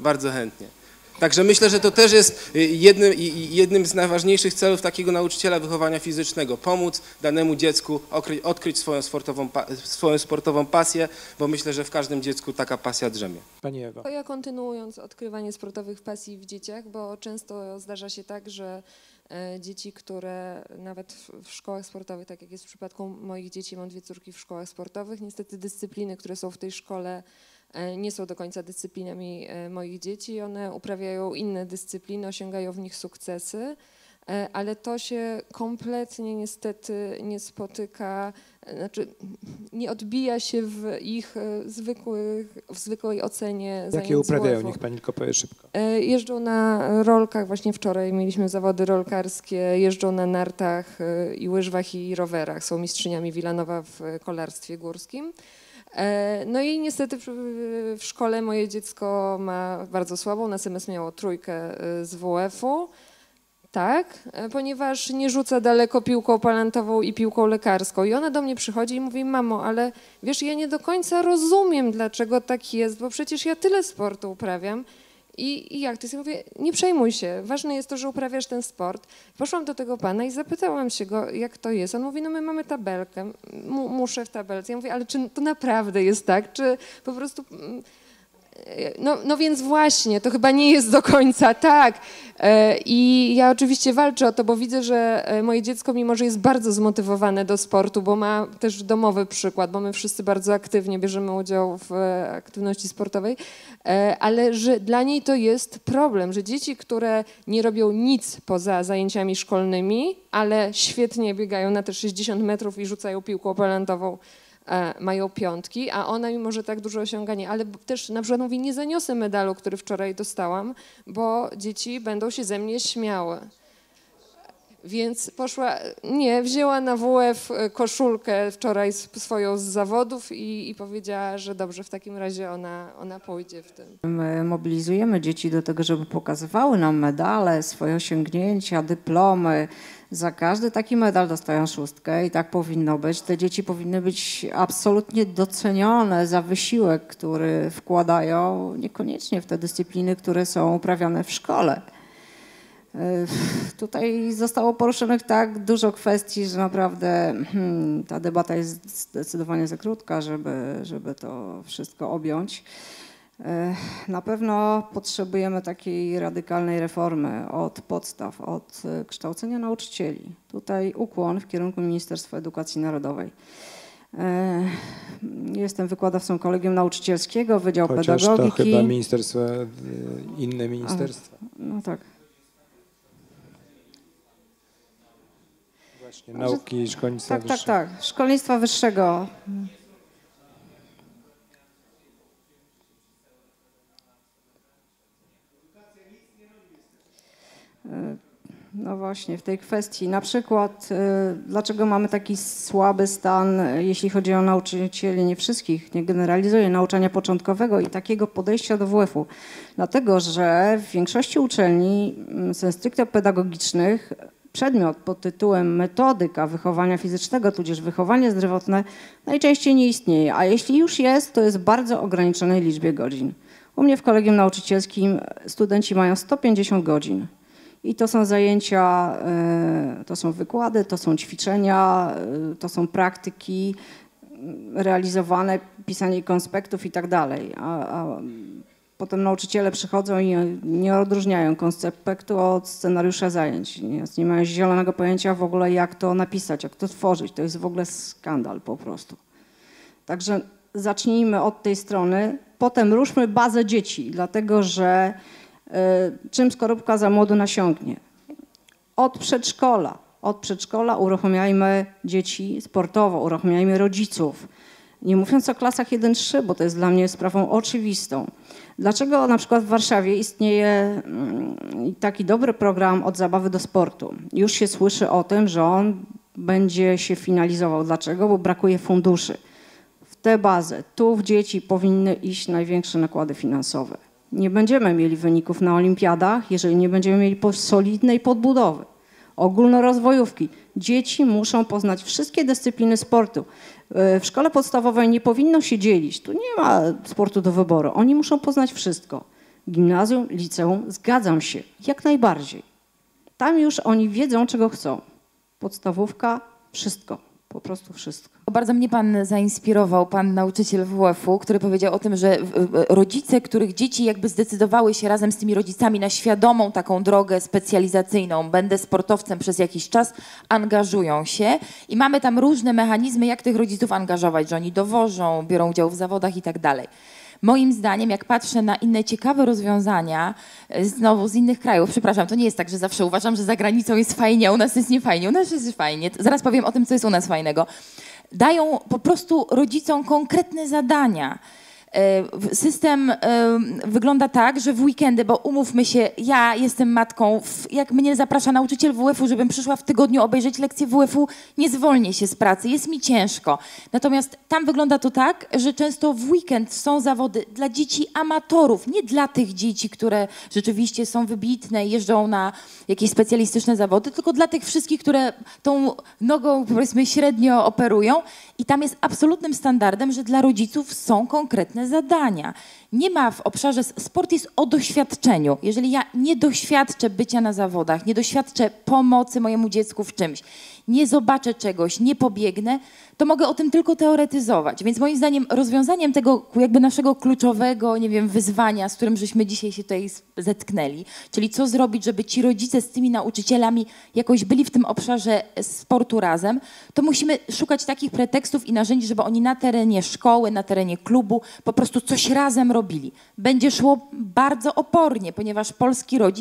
E: Także myślę, że to też jest jednym z najważniejszych celów takiego nauczyciela wychowania fizycznego. Pomóc danemu dziecku odkryć swoją sportową pasję, bo myślę, że w każdym dziecku taka pasja drzemie.
A: Pani Ewo.
D: To ja kontynuując odkrywanie sportowych pasji w dzieciach, bo często zdarza się tak, że dzieci, które nawet w szkołach sportowych, tak jak jest w przypadku moich dzieci, mam 2 córki w szkołach sportowych, niestety dyscypliny, które są w tej szkole, nie są do końca dyscyplinami moich dzieci. One uprawiają inne dyscypliny, osiągają w nich sukcesy, ale to się kompletnie niestety nie spotyka, znaczy nie odbija się w ich zwykłej ocenie zajęć.
A: Jakie uprawiają? Niech pani tylko powie szybko.
D: Jeżdżą na rolkach, właśnie wczoraj mieliśmy zawody rolkarskie, jeżdżą na nartach i łyżwach i rowerach. Są mistrzyniami Wilanowa w kolarstwie górskim. No i niestety w szkole moje dziecko ma bardzo słabą, na semestr miało 3 z WF-u, tak, ponieważ nie rzuca daleko piłką palantową i piłką lekarską. I ona do mnie przychodzi i mówi: mamo, ale wiesz, ja nie do końca rozumiem, dlaczego tak jest, bo przecież ja tyle sportu uprawiam. I jak to jest? Ja mówię: nie przejmuj się, ważne jest to, że uprawiasz ten sport. Poszłam do tego pana i zapytałam się go, jak to jest. On mówi: no my mamy tabelkę, muszę w tabelce. Ja mówię: ale czy to naprawdę jest tak, czy po prostu... No więc właśnie, to chyba nie jest do końca tak. I ja oczywiście walczę o to, bo widzę, że moje dziecko, mimo że jest bardzo zmotywowane do sportu, bo ma też domowy przykład, bo my wszyscy bardzo aktywnie bierzemy udział w aktywności sportowej, ale że dla niej to jest problem, że dzieci, które nie robią nic poza zajęciami szkolnymi, ale świetnie biegają na te 60 metrów i rzucają piłką palantową, mają 5, a ona, mimo że tak dużo osiąganie, ale też na przykład mówi: nie zaniosę medalu, który wczoraj dostałam, bo dzieci będą się ze mnie śmiały. Więc poszła, wzięła na WF koszulkę wczoraj swoją z zawodów i powiedziała, że dobrze, w takim razie ona pójdzie w tym.
C: My mobilizujemy dzieci do tego, żeby pokazywały nam medale, swoje osiągnięcia, dyplomy. Za każdy taki medal dostają 6 i tak powinno być. Te dzieci powinny być absolutnie docenione za wysiłek, który wkładają niekoniecznie w te dyscypliny, które są uprawiane w szkole. Tutaj zostało poruszonych tak dużo kwestii, że naprawdę ta debata jest zdecydowanie za krótka, żeby to wszystko objąć. Na pewno potrzebujemy takiej radykalnej reformy od podstaw, od kształcenia nauczycieli. Tutaj ukłon w kierunku Ministerstwa Edukacji Narodowej. Jestem wykładowcą Kolegium Nauczycielskiego, Wydział
A: Chociaż
C: Pedagogiki.
A: to chyba ministerstwo, inne ministerstwa.
C: No tak.
A: Właśnie nauki i szkolnictwa wyższego.
C: Tak. Szkolnictwa wyższego. No właśnie, w tej kwestii. Na przykład, dlaczego mamy taki słaby stan, jeśli chodzi o nauczycieli, nie wszystkich, nie generalizuję, nauczania początkowego i takiego podejścia do WF-u. Dlatego, że w większości uczelni stricte pedagogicznych przedmiot pod tytułem metodyka wychowania fizycznego, tudzież wychowanie zdrowotne najczęściej nie istnieje, a jeśli już jest, to jest w bardzo ograniczonej liczbie godzin. U mnie w kolegium nauczycielskim studenci mają 150 godzin. I to są zajęcia, to są wykłady, to są ćwiczenia, to są praktyki realizowane, pisanie konspektów i tak dalej. A potem nauczyciele przychodzą i nie odróżniają konspektu od scenariusza zajęć. Nie mają zielonego pojęcia w ogóle, jak to napisać, jak to tworzyć. To jest w ogóle skandal po prostu. Także zacznijmy od tej strony, potem ruszmy bazę dzieci, dlatego że czym skorupka za młodu nasiąknie? Od przedszkola uruchamiajmy dzieci sportowo, uruchamiajmy rodziców. Nie mówiąc o klasach 1-3, bo to jest dla mnie sprawą oczywistą. Dlaczego na przykład w Warszawie istnieje taki dobry program Od zabawy do sportu? Już się słyszy o tym, że on będzie się finalizował. Dlaczego? Bo brakuje funduszy. W tę bazę, tu w dzieci powinny iść największe nakłady finansowe. Nie będziemy mieli wyników na olimpiadach, jeżeli nie będziemy mieli solidnej podbudowy, ogólnorozwojówki. Dzieci muszą poznać wszystkie dyscypliny sportu. W szkole podstawowej nie powinno się dzielić. Tu nie ma sportu do wyboru. Oni muszą poznać wszystko. Gimnazjum, liceum, zgadzam się, jak najbardziej. Tam już oni wiedzą, czego chcą. Podstawówka, wszystko. Po prostu wszystko.
B: Bardzo mnie pan zainspirował, pan nauczyciel WF-u, który powiedział o tym, że rodzice, których dzieci jakby zdecydowały się razem z tymi rodzicami na świadomą taką drogę specjalizacyjną, będę sportowcem przez jakiś czas, angażują się i mamy tam różne mechanizmy, jak tych rodziców angażować, że oni dowożą, biorą udział w zawodach i tak dalej. Moim zdaniem, jak patrzę na inne ciekawe rozwiązania, znowu z innych krajów, przepraszam, to nie jest tak, że zawsze uważam, że za granicą jest fajnie, a u nas jest niefajnie. U nas jest fajnie. Zaraz powiem o tym, co jest u nas fajnego. Dają po prostu rodzicom konkretne zadania. System wygląda tak, że w weekendy, bo umówmy się, ja jestem matką, jak mnie zaprasza nauczyciel WF-u, żebym przyszła w tygodniu obejrzeć lekcję WF-u, nie zwolnię się z pracy, jest mi ciężko. Natomiast tam wygląda to tak, że często w weekend są zawody dla dzieci amatorów, nie dla tych dzieci, które rzeczywiście są wybitne i jeżdżą na jakieś specjalistyczne zawody, tylko dla tych wszystkich, które tą nogą, powiedzmy, średnio operują. I tam jest absolutnym standardem, że dla rodziców są konkretne zadania. Nie ma w obszarze, sport jest o doświadczeniu. Jeżeli ja nie doświadczę bycia na zawodach, nie doświadczę pomocy mojemu dziecku w czymś, nie zobaczę czegoś, nie pobiegnę, to mogę o tym tylko teoretyzować. Więc moim zdaniem rozwiązaniem tego jakby naszego kluczowego, nie wiem, wyzwania, z którym żeśmy dzisiaj się tutaj zetknęli, czyli co zrobić, żeby ci rodzice z tymi nauczycielami jakoś byli w tym obszarze sportu razem, to musimy szukać takich pretekstów i narzędzi, żeby oni na terenie szkoły, na terenie klubu po prostu coś razem robili. Będzie szło bardzo opornie, ponieważ polski rodzic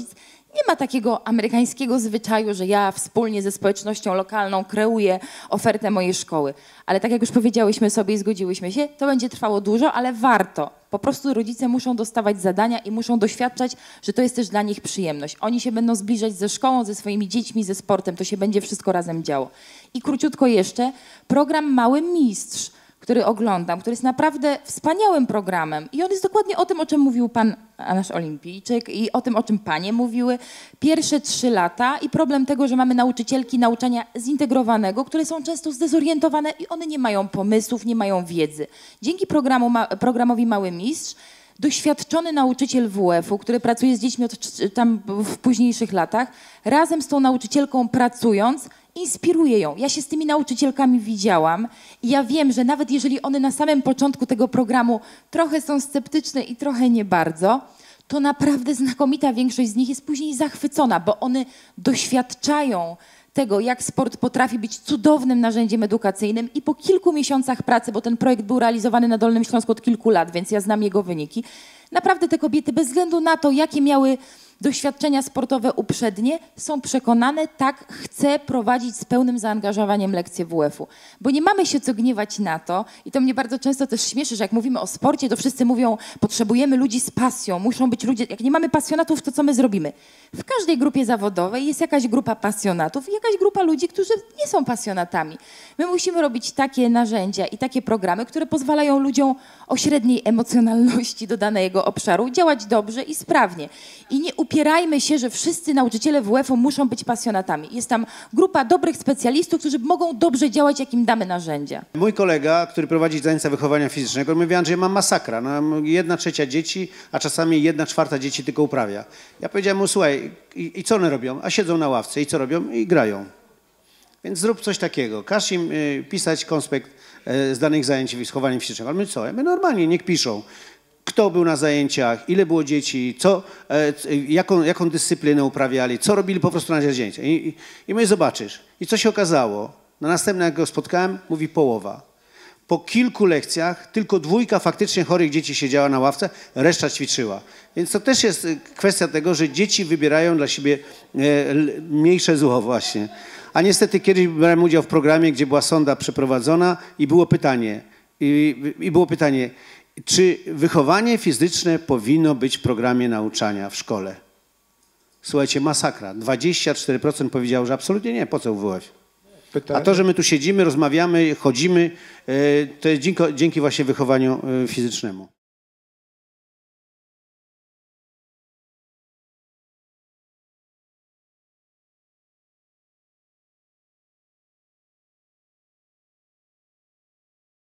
B: Nie ma takiego amerykańskiego zwyczaju, że ja wspólnie ze społecznością lokalną kreuję ofertę mojej szkoły. Ale tak jak już powiedziałyśmy sobie i zgodziłyśmy się, to będzie trwało dużo, ale warto. Po prostu rodzice muszą dostawać zadania i muszą doświadczać, że to jest też dla nich przyjemność. Oni się będą zbliżać ze szkołą, ze swoimi dziećmi, ze sportem. To się będzie wszystko razem działo. I króciutko jeszcze, program Mały Mistrz, który oglądam, który jest naprawdę wspaniałym programem. I on jest dokładnie o tym, o czym mówił pan nasz olimpijczyk i o tym, o czym panie mówiły. Pierwsze 3 lata i problem tego, że mamy nauczycielki nauczania zintegrowanego, które są często zdezorientowane i one nie mają pomysłów, nie mają wiedzy. Dzięki programowi Mały Mistrz doświadczony nauczyciel WF-u, który pracuje z dziećmi tam w późniejszych latach, razem z tą nauczycielką pracując, inspiruje ją. Ja się z tymi nauczycielkami widziałam i ja wiem, że nawet jeżeli one na samym początku tego programu trochę są sceptyczne i trochę nie bardzo, to naprawdę znakomita większość z nich jest później zachwycona, bo one doświadczają tego, jak sport potrafi być cudownym narzędziem edukacyjnym i po kilku miesiącach pracy, bo ten projekt był realizowany na Dolnym Śląsku od kilku lat, więc ja znam jego wyniki, naprawdę te kobiety bez względu na to, jakie miały doświadczenia sportowe uprzednie, są przekonane, tak, chcę prowadzić z pełnym zaangażowaniem lekcje WF-u. Bo nie mamy się co gniewać na to i to mnie bardzo często też śmieszy, że jak mówimy o sporcie, to wszyscy mówią, potrzebujemy ludzi z pasją, muszą być ludzie, jak nie mamy pasjonatów, to co my zrobimy? W każdej grupie zawodowej jest jakaś grupa pasjonatów i jakaś grupa ludzi, którzy nie są pasjonatami. My musimy robić takie narzędzia i takie programy, które pozwalają ludziom o średniej emocjonalności do danego obszaru działać dobrze i sprawnie. I nie upierajmy się, że wszyscy nauczyciele WF-u muszą być pasjonatami. Jest tam grupa dobrych specjalistów, którzy mogą dobrze działać, jak im damy narzędzia.
I: Mój kolega, który prowadzi zajęcia wychowania fizycznego, mówi: Andrzej, mam masakra. No, 1/3 dzieci, a czasami 1/4 dzieci tylko uprawia. Ja powiedziałem mu: słuchaj, i co one robią? A siedzą na ławce i co robią? I grają. Więc zrób coś takiego. Każ im pisać konspekt z danych zajęć wychowaniem fizycznym. Ale my co? Ja mówię, normalnie, niech piszą. Kto był na zajęciach, ile było dzieci, jaką dyscyplinę uprawiali, co robili po prostu na zajęciach. I my zobaczysz. I co się okazało? Na następne, jak go spotkałem, mówi połowa. Po kilku lekcjach tylko 2 faktycznie chorych dzieci siedziała na ławce, reszta ćwiczyła. Więc to też jest kwestia tego, że dzieci wybierają dla siebie mniejsze zło właśnie. A niestety kiedyś brałem udział w programie, gdzie była sonda przeprowadzona i było pytanie, czy wychowanie fizyczne powinno być w programie nauczania w szkole? Słuchajcie, masakra. 24% powiedziało, że absolutnie nie. Po co WF? A to, że my tu siedzimy, rozmawiamy, chodzimy, to jest dzięki właśnie wychowaniu fizycznemu.